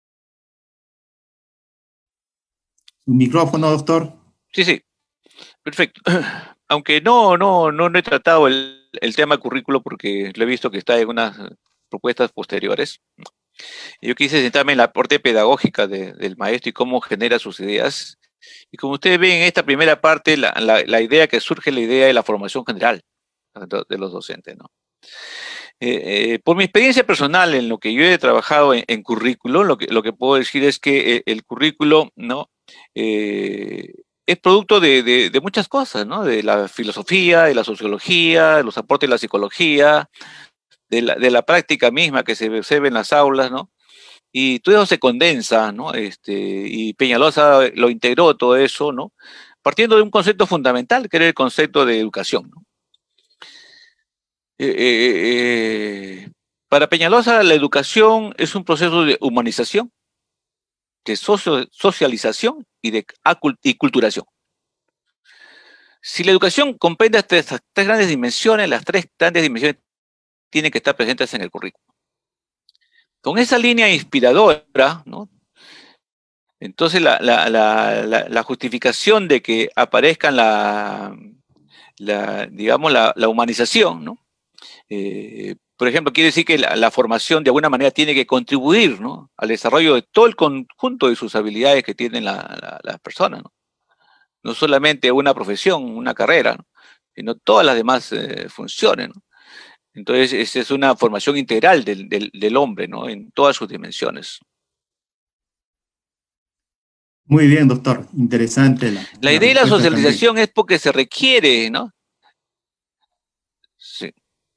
Su micrófono, doctor. Sí. Perfecto. Aunque no he tratado el tema currículo porque lo he visto que está en unas propuestas posteriores. Yo quise centrarme en la parte pedagógica del maestro y cómo genera sus ideas. Y como ustedes ven en esta primera parte, la idea que surge, la idea de la formación general de los docentes, ¿no? Por mi experiencia personal en lo que yo he trabajado en currículo, lo que puedo decir es que el currículo, ¿no? Es es producto de muchas cosas, ¿no? De la filosofía, de la sociología, de los aportes de la psicología, de la práctica misma que se ve en las aulas, ¿no? Y todo eso se condensa, ¿no? Y Peñalosa lo integró todo eso, ¿no? Partiendo de un concepto fundamental, que era el concepto de educación, ¿no? Para Peñalosa, la educación es un proceso de humanización, de socialización y de culturación. Si la educación comprende estas tres grandes dimensiones, las tres grandes dimensiones tienen que estar presentes en el currículo. Con esa línea inspiradora, ¿no? Entonces la justificación de que aparezcan digamos, la humanización, ¿no? Por ejemplo, quiere decir que la formación de alguna manera tiene que contribuir, ¿no?, al desarrollo de todo el conjunto de sus habilidades que tienen las personas, ¿no? No solamente una profesión, una carrera, ¿no?, sino todas las demás funciones, ¿no? Entonces, esa es una formación integral del hombre, ¿no?, en todas sus dimensiones. Muy bien, doctor. Interesante. La idea de la socialización también es porque se requiere, ¿no? Sí.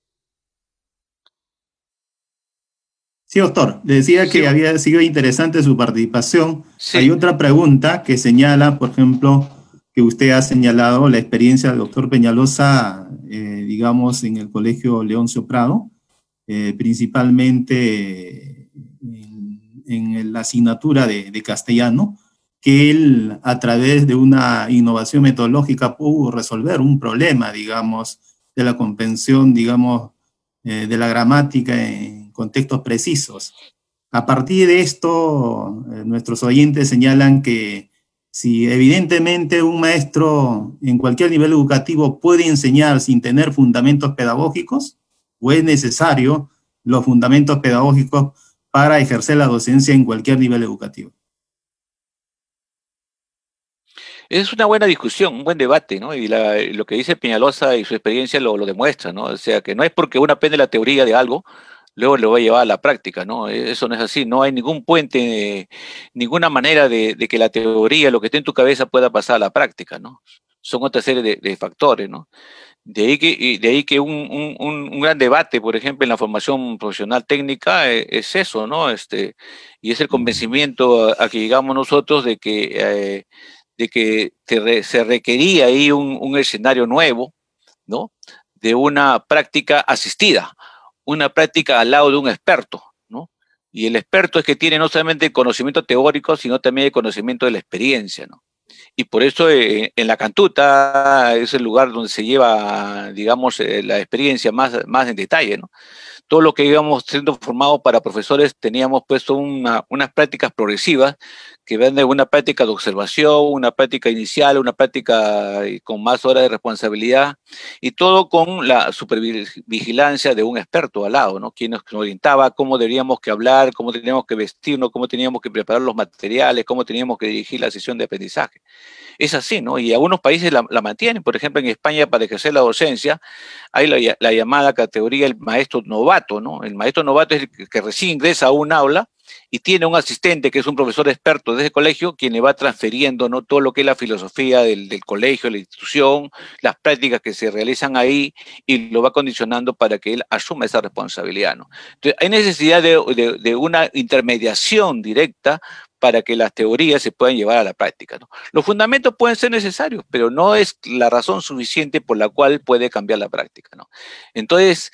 Sí, doctor. Le decía que había sido interesante su participación. Sí. Hay otra pregunta que señala, por ejemplo, que usted ha señalado la experiencia del doctor Peñalosa, digamos, en el Colegio Leoncio Prado, principalmente en la asignatura de castellano, que él, a través de una innovación metodológica, pudo resolver un problema, digamos, de la comprensión, digamos, de la gramática en contextos precisos. A partir de esto, nuestros oyentes señalan que si evidentemente un maestro en cualquier nivel educativo puede enseñar sin tener fundamentos pedagógicos, o es necesario los fundamentos pedagógicos para ejercer la docencia en cualquier nivel educativo. Es una buena discusión, un buen debate, ¿no? Y lo que dice Peñalosa y su experiencia lo demuestra, ¿no? O sea, que no es porque uno aprende la teoría de algo, luego lo va a llevar a la práctica, ¿no? Eso no es así, no hay ningún puente, ninguna manera de que la teoría, lo que esté en tu cabeza, pueda pasar a la práctica, ¿no? Son otra serie de factores, ¿no? De ahí que un gran debate, por ejemplo, en la formación profesional técnica es eso, ¿no? Y es el convencimiento a que llegamos nosotros de que se requería ahí un escenario nuevo, ¿no?, de una práctica asistida, una práctica al lado de un experto, ¿no? Y el experto es que tiene no solamente el conocimiento teórico, sino también el conocimiento de la experiencia, ¿no? Y por eso en la cantuta es el lugar donde se lleva, digamos, la experiencia más en detalle, ¿no? Todo lo que íbamos siendo formados para profesores teníamos puesto unas prácticas progresivas que van de una práctica de observación, una práctica inicial, una práctica con más horas de responsabilidad, y todo con la supervigilancia de un experto al lado, ¿no?, quien nos orientaba cómo deberíamos que hablar, cómo teníamos que vestirnos, cómo teníamos que preparar los materiales, cómo teníamos que dirigir la sesión de aprendizaje. Es así, ¿no? Y algunos países la mantienen. Por ejemplo, en España, para ejercer la docencia, hay la llamada categoría el maestro novato, ¿no? El maestro novato es el que recién ingresa a un aula y tiene un asistente que es un profesor experto de ese colegio, quien le va transfiriendo, ¿no?, todo lo que es la filosofía del colegio, la institución, las prácticas que se realizan ahí, y lo va condicionando para que él asuma esa responsabilidad, ¿no? Entonces, hay necesidad de una intermediación directa para que las teorías se puedan llevar a la práctica, ¿no? Los fundamentos pueden ser necesarios, pero no es la razón suficiente por la cual puede cambiar la práctica, ¿no? Entonces,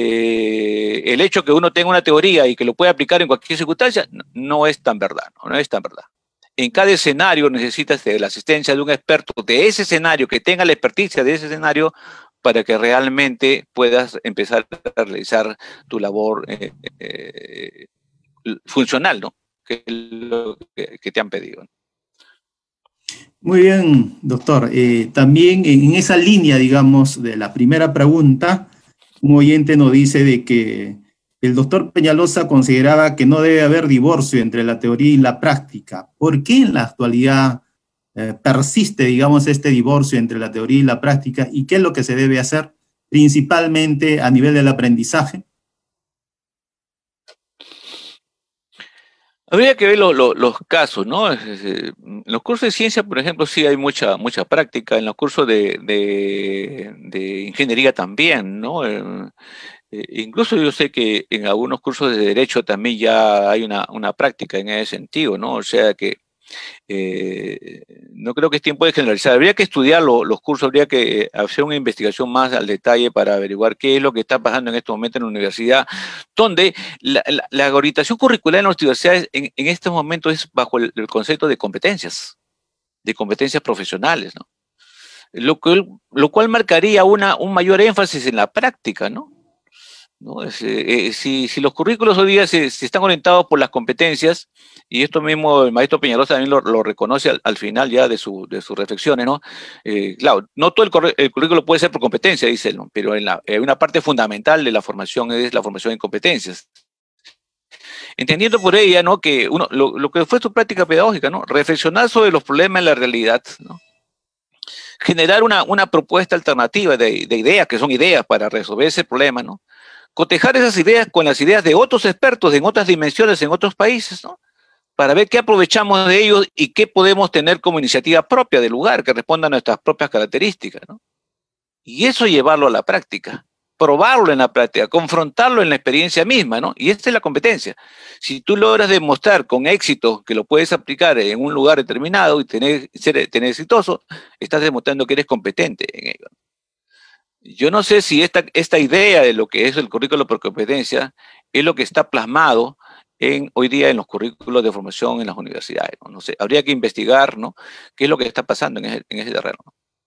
el hecho que uno tenga una teoría y que lo pueda aplicar en cualquier circunstancia no es tan verdad, ¿no? No es tan verdad. En cada escenario necesitas de la asistencia de un experto de ese escenario, que tenga la experticia de ese escenario, para que realmente puedas empezar a realizar tu labor funcional, ¿no?, que es lo que te han pedido. Muy bien, doctor. También en esa línea, digamos, de la primera pregunta, un oyente nos dice de que el doctor Peñalosa consideraba que no debe haber divorcio entre la teoría y la práctica. ¿Por qué en la actualidad persiste, digamos, este divorcio entre la teoría y la práctica? ¿Y qué es lo que se debe hacer principalmente a nivel del aprendizaje? Habría que ver los casos, ¿no? En los cursos de ciencia, por ejemplo, sí hay mucha práctica. En los cursos de ingeniería también, ¿no? Incluso yo sé que en algunos cursos de derecho también ya hay una práctica en ese sentido, ¿no? O sea que eh, no creo que es tiempo de generalizar. Habría que estudiar los cursos, habría que hacer una investigación más al detalle para averiguar qué es lo que está pasando en este momento en la universidad, donde la orientación curricular en las universidades en estos momentos es bajo el concepto de competencias profesionales, ¿no? Lo cual marcaría un mayor énfasis en la práctica, ¿no? ¿No? Si los currículos hoy día se están orientados por las competencias, y esto mismo el maestro Peñalosa también lo reconoce al final ya de sus reflexiones, ¿no? Claro, no todo el currículo puede ser por competencia, dice él, ¿no? Pero una parte fundamental de la formación es la formación en competencias. Entendiendo por ella, ¿no? Que lo que fue su práctica pedagógica, ¿no? Reflexionar sobre los problemas de la realidad, ¿no? Generar una propuesta alternativa de ideas, que son ideas para resolver ese problema, ¿no? Cotejar esas ideas con las ideas de otros expertos en otras dimensiones, en otros países, ¿no? Para ver qué aprovechamos de ellos y qué podemos tener como iniciativa propia del lugar, que responda a nuestras propias características, ¿no? Y eso llevarlo a la práctica, probarlo en la práctica, confrontarlo en la experiencia misma, ¿no? Y esta es la competencia. Si tú logras demostrar con éxito que lo puedes aplicar en un lugar determinado y tener exitoso, estás demostrando que eres competente en ello. Yo no sé si esta idea de lo que es el currículo por competencia es lo que está plasmado hoy día en los currículos de formación en las universidades, ¿no? No sé, habría que investigar, ¿no? Qué es lo que está pasando en ese terreno.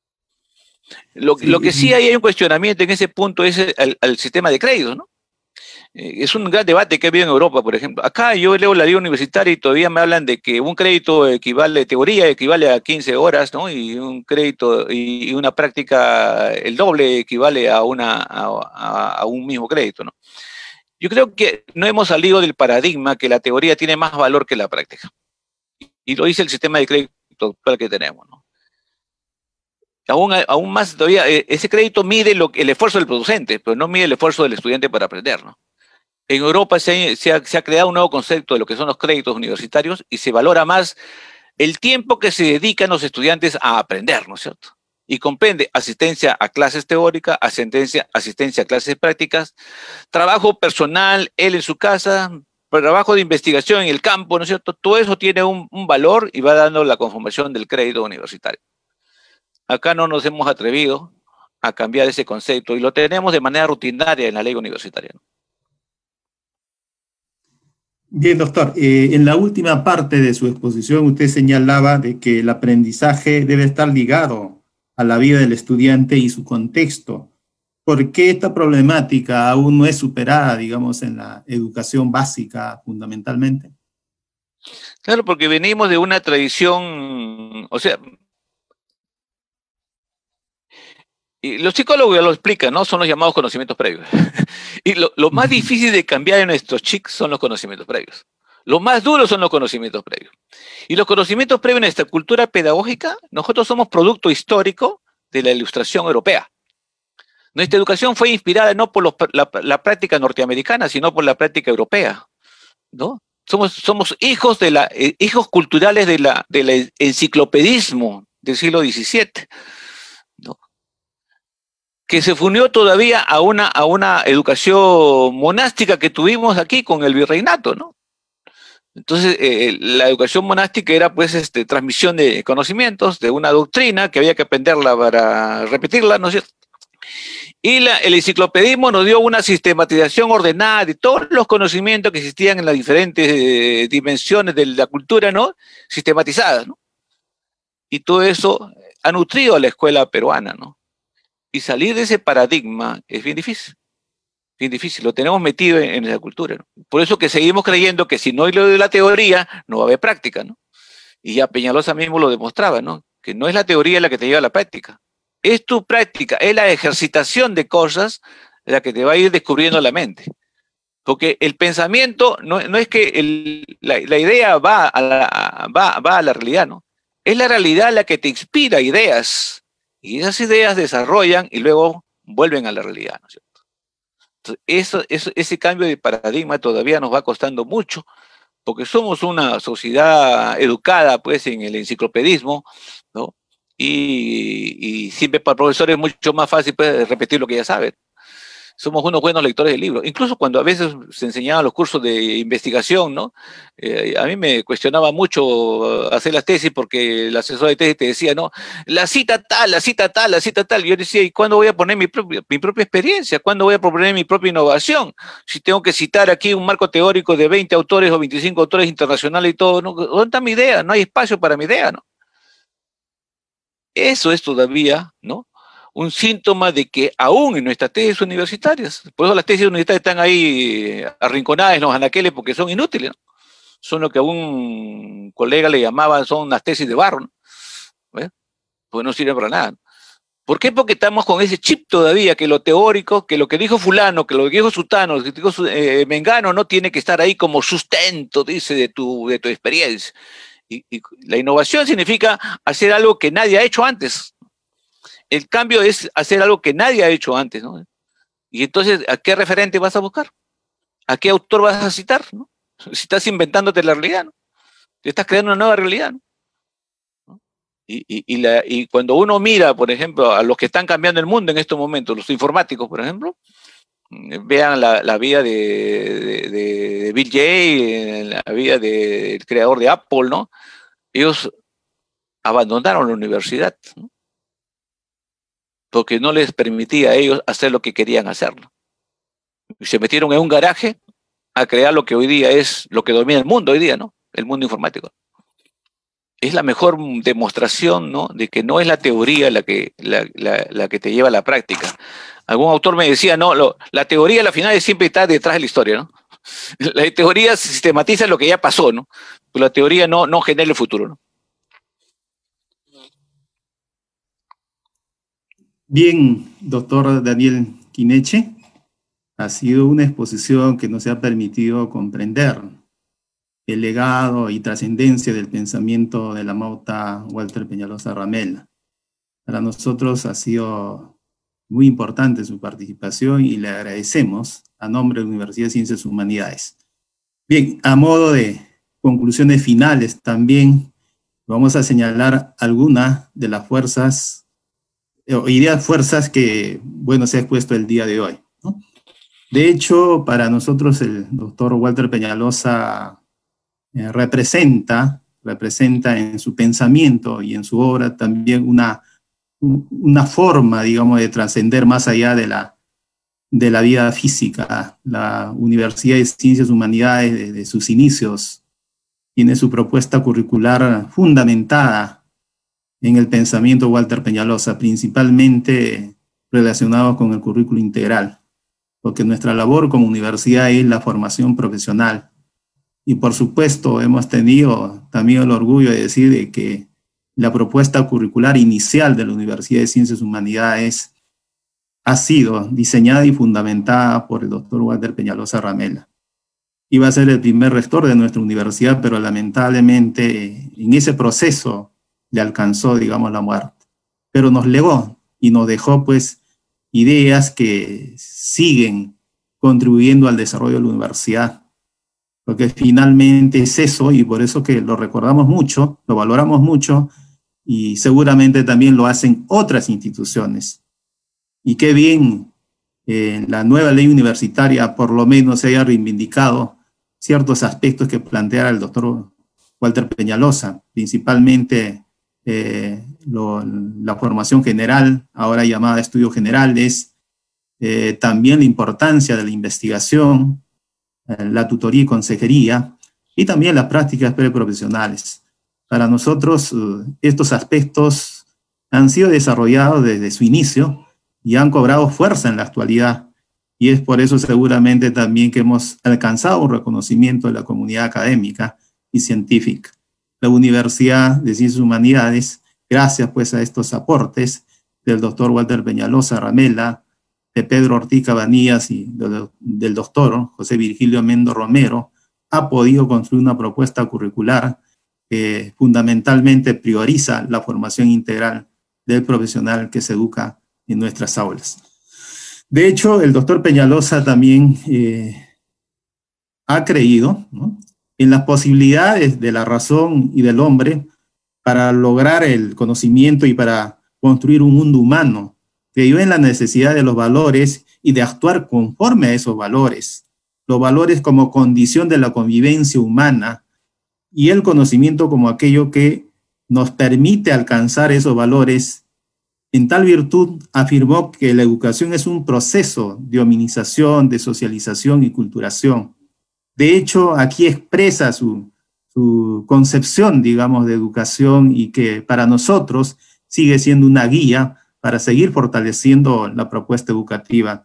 Lo que sí hay un cuestionamiento en ese punto es al sistema de créditos, ¿no? Es un gran debate que ha habido en Europa, por ejemplo. Acá yo leo la ley universitaria y todavía me hablan de que un crédito teoría equivale a 15 horas, ¿no? Y un crédito y una práctica, el doble equivale a un mismo crédito, ¿no? Yo creo que no hemos salido del paradigma que la teoría tiene más valor que la práctica. Y lo dice el sistema de crédito actual que tenemos, ¿no? Aún más todavía, ese crédito mide el esfuerzo del producente, pero no mide el esfuerzo del estudiante para aprender, ¿no? En Europa se ha creado un nuevo concepto de lo que son los créditos universitarios y se valora más el tiempo que se dedican los estudiantes a aprender, ¿no es cierto? Y comprende asistencia a clases teóricas, asistencia a clases prácticas, trabajo personal, él en su casa, trabajo de investigación en el campo, ¿no es cierto? Todo eso tiene un valor y va dando la conformación del crédito universitario. Acá no nos hemos atrevido a cambiar ese concepto y lo tenemos de manera rutinaria en la ley universitaria, ¿no? Bien, doctor. En la última parte de su exposición usted señalaba de que el aprendizaje debe estar ligado a la vida del estudiante y su contexto. ¿Por qué esta problemática aún no es superada, digamos, en la educación básica fundamentalmente? Claro, porque venimos de una tradición, o sea, y los psicólogos ya lo explican, ¿no? Son los llamados conocimientos previos. Y lo más difícil de cambiar en nuestros chicos son los conocimientos previos. Lo más duro son los conocimientos previos. Y los conocimientos previos en nuestra cultura pedagógica, nosotros somos producto histórico de la ilustración europea. Nuestra educación fue inspirada no por la práctica norteamericana, sino por la práctica europea, ¿no? Somos hijos hijos culturales del enciclopedismo del siglo XVII, ¿no? Que se unió todavía a una educación monástica que tuvimos aquí con el virreinato, ¿no? Entonces, la educación monástica era, pues, transmisión de conocimientos, de una doctrina que había que aprenderla para repetirla, ¿no es cierto? Y el enciclopedismo nos dio una sistematización ordenada de todos los conocimientos que existían en las diferentes dimensiones de la cultura, ¿no? Sistematizadas, ¿no? Y todo eso ha nutrido a la escuela peruana, ¿no? Y salir de ese paradigma es bien difícil. Bien difícil, lo tenemos metido en esa cultura, ¿no? Por eso que seguimos creyendo que si no hay lo de la teoría, no va a haber práctica, ¿no? Y ya Peñalosa mismo lo demostraba, ¿no? Que no es la teoría la que te lleva a la práctica. Es tu práctica, es la ejercitación de cosas la que te va a ir descubriendo la mente. Porque el pensamiento no es que la idea va a la realidad, ¿no? Es la realidad la que te inspira ideas. Y esas ideas desarrollan y luego vuelven a la realidad, ¿no es cierto? Entonces, ese cambio de paradigma todavía nos va costando mucho porque somos una sociedad educada, pues, en el enciclopedismo, ¿no? Y siempre para el profesor es mucho más fácil, pues, repetir lo que ya sabe. Somos unos buenos lectores de libros. Incluso cuando a veces se enseñaban los cursos de investigación, ¿no? A mí me cuestionaba mucho hacer las tesis porque el asesor de tesis te decía, no, la cita tal, la cita tal, la cita tal. Y yo decía, ¿y cuándo voy a poner mi propia experiencia? ¿Cuándo voy a proponer mi propia innovación? Si tengo que citar aquí un marco teórico de 20 autores o 25 autores internacionales y todo, ¿no? ¿Dónde está mi idea? No hay espacio para mi idea, ¿no? Eso es todavía, ¿no? Un síntoma de que aún en nuestras tesis universitarias, por eso las tesis universitarias están ahí arrinconadas en los anaqueles porque son inútiles, ¿no? Son lo que a un colega le llamaban, son las tesis de barro, ¿no? Pues no sirven para nada, ¿no? ¿Por qué? Porque estamos con ese chip todavía, que lo teórico, que lo que dijo fulano, que lo que dijo sutano, lo que dijo mengano, no tiene que estar ahí como sustento, dice, de tu experiencia. Y la innovación significa hacer algo que nadie ha hecho antes. El cambio es hacer algo que nadie ha hecho antes, ¿no? Y entonces, ¿a qué referente vas a buscar? ¿A qué autor vas a citar? ¿No? Si estás inventándote la realidad, ¿no? Te estás creando una nueva realidad, ¿no? Y cuando uno mira, por ejemplo, a los que están cambiando el mundo en estos momentos, los informáticos, por ejemplo, vean la vida de Bill Gates, la vida del creador de Apple, ¿no? Ellos abandonaron la universidad, ¿no? Porque no les permitía a ellos hacer lo que querían hacer, ¿no? Y se metieron en un garaje a crear lo que hoy día es, lo que domina el mundo hoy día, ¿no? El mundo informático. Es la mejor demostración, ¿no? De que no es la teoría la que te lleva a la práctica. Algún autor me decía, no, la teoría al final siempre está detrás de la historia, ¿no? La teoría sistematiza lo que ya pasó, ¿no? Pero la teoría no genera el futuro, ¿no? Bien, doctor Daniel Quineche, ha sido una exposición que nos ha permitido comprender el legado y trascendencia del pensamiento de la Mauta Walter Peñalosa Ramela. Para nosotros ha sido muy importante su participación y le agradecemos a nombre de la Universidad de Ciencias y Humanidades. Bien, a modo de conclusiones finales también vamos a señalar algunas de las fuerzas que, bueno, se ha expuesto el día de hoy, ¿no? De hecho, para nosotros el doctor Walter Peñalosa representa en su pensamiento y en su obra también una forma, digamos, de trascender más allá de la vida física. La Universidad de Ciencias y Humanidades, desde sus inicios, tiene su propuesta curricular fundamentada en el pensamiento Walter Peñalosa, principalmente relacionado con el currículo integral, porque nuestra labor como universidad es la formación profesional. Y por supuesto hemos tenido también el orgullo de decir de que la propuesta curricular inicial de la Universidad de Ciencias y Humanidades ha sido diseñada y fundamentada por el doctor Walter Peñalosa Ramela. Iba a ser el primer rector de nuestra universidad, pero lamentablemente en ese proceso le alcanzó, digamos, la muerte. Pero nos legó y nos dejó, pues, ideas que siguen contribuyendo al desarrollo de la universidad. Porque finalmente es eso, y por eso que lo recordamos mucho, lo valoramos mucho, y seguramente también lo hacen otras instituciones. Y qué bien, la nueva ley universitaria por lo menos se haya reivindicado ciertos aspectos que planteara el doctor Walter Peñalosa, principalmente la formación general, ahora llamada estudios generales, también la importancia de la investigación, la tutoría y consejería, y también las prácticas preprofesionales. Para nosotros, estos aspectos han sido desarrollados desde su inicio y han cobrado fuerza en la actualidad, y es por eso seguramente también que hemos alcanzado un reconocimiento de la comunidad académica y científica. La Universidad de Ciencias y Humanidades, gracias pues a estos aportes del doctor Walter Peñalosa Ramela, de Pedro Ortiz Cabanillas y del doctor José Virgilio Mendo Romero, ha podido construir una propuesta curricular que fundamentalmente prioriza la formación integral del profesional que se educa en nuestras aulas. De hecho, el doctor Peñalosa también ha creído, ¿no?, en las posibilidades de la razón y del hombre para lograr el conocimiento y para construir un mundo humano. Creyó en la necesidad de los valores y de actuar conforme a esos valores. Los valores como condición de la convivencia humana y el conocimiento como aquello que nos permite alcanzar esos valores. En tal virtud afirmó que la educación es un proceso de hominización, de socialización y culturación. De hecho, aquí expresa su concepción, digamos, de educación y que para nosotros sigue siendo una guía para seguir fortaleciendo la propuesta educativa.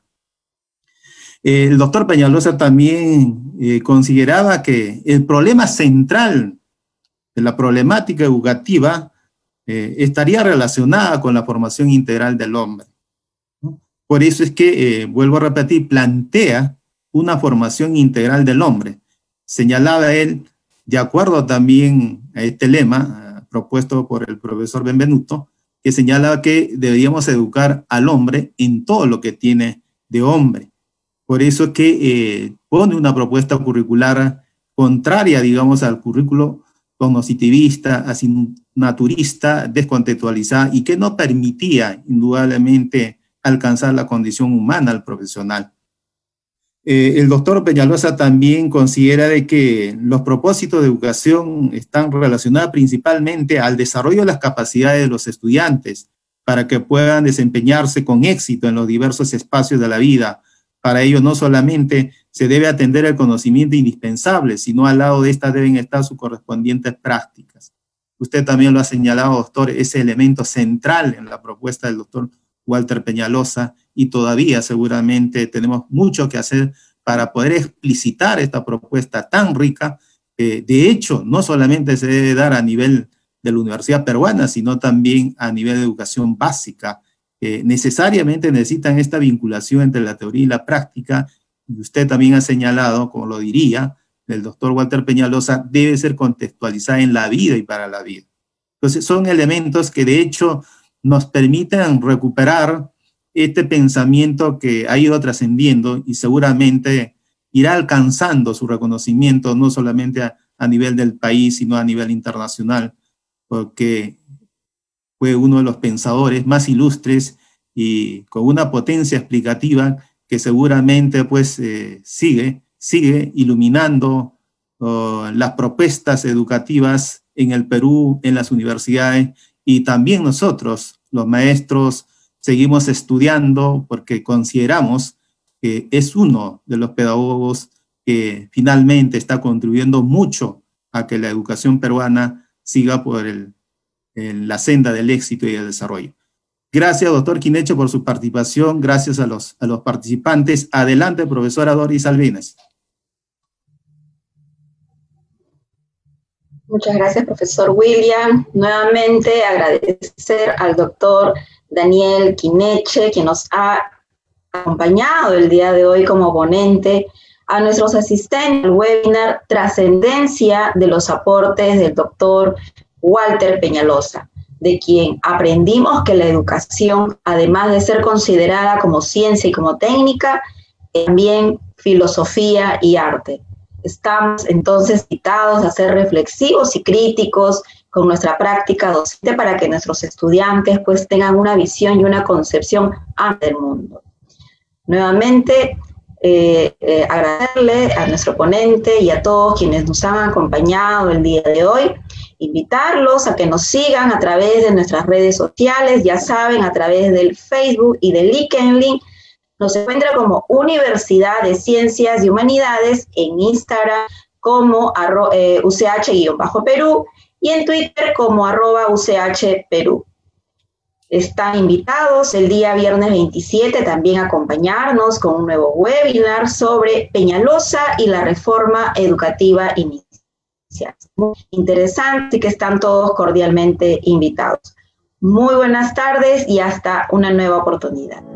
El doctor Peñalosa también consideraba que el problema central de la problemática educativa estaría relacionada con la formación integral del hombre, ¿no? Por eso es que, vuelvo a repetir, plantea una formación integral del hombre. Señalaba él, de acuerdo también a este lema propuesto por el profesor Benvenuto, que señalaba que deberíamos educar al hombre en todo lo que tiene de hombre. Por eso es que pone una propuesta curricular contraria, digamos, al currículo cognitivista, asignaturista, descontextualizada y que no permitía indudablemente alcanzar la condición humana al profesional. El doctor Peñalosa también considera de que los propósitos de educación están relacionados principalmente al desarrollo de las capacidades de los estudiantes para que puedan desempeñarse con éxito en los diversos espacios de la vida. Para ello no solamente se debe atender el conocimiento indispensable, sino al lado de estas deben estar sus correspondientes prácticas. Usted también lo ha señalado, doctor, ese elemento central en la propuesta del doctor Walter Peñalosa, y todavía seguramente tenemos mucho que hacer para poder explicitar esta propuesta tan rica. De hecho, no solamente se debe dar a nivel de la Universidad Peruana, sino también a nivel de educación básica. Necesariamente necesitan esta vinculación entre la teoría y la práctica, y usted también ha señalado, como lo diría el doctor Walter Peñalosa, debe ser contextualizada en la vida y para la vida. Entonces son elementos que de hecho nos permiten recuperar este pensamiento que ha ido trascendiendo y seguramente irá alcanzando su reconocimiento no solamente a nivel del país, sino a nivel internacional, porque fue uno de los pensadores más ilustres y con una potencia explicativa que seguramente pues sigue iluminando las propuestas educativas en el Perú, en las universidades, y también nosotros, los maestros, seguimos estudiando porque consideramos que es uno de los pedagogos que finalmente está contribuyendo mucho a que la educación peruana siga por la senda del éxito y del desarrollo. Gracias, doctor Quineche, por su participación. Gracias a los participantes. Adelante, profesora Doris Albines. Muchas gracias, profesor William. Nuevamente agradecer al doctor Daniel Quineche, que nos ha acompañado el día de hoy como ponente, a nuestros asistentes al webinar Trascendencia de los aportes del doctor Walter Peñalosa, de quien aprendimos que la educación, además de ser considerada como ciencia y como técnica, es también filosofía y arte. Estamos entonces invitados a ser reflexivos y críticos con nuestra práctica docente para que nuestros estudiantes pues tengan una visión y una concepción amplia del mundo. Nuevamente, agradecerle a nuestro ponente y a todos quienes nos han acompañado el día de hoy, invitarlos a que nos sigan a través de nuestras redes sociales, ya saben, a través del Facebook y del LinkedIn. Nos encuentra como Universidad de Ciencias y Humanidades, en Instagram como UCH-Perú y en Twitter como @UCH-Perú. Están invitados el día viernes 27 también a acompañarnos con un nuevo webinar sobre Peñalosa y la reforma educativa inicial. Muy interesante, que están todos cordialmente invitados. Muy buenas tardes y hasta una nueva oportunidad.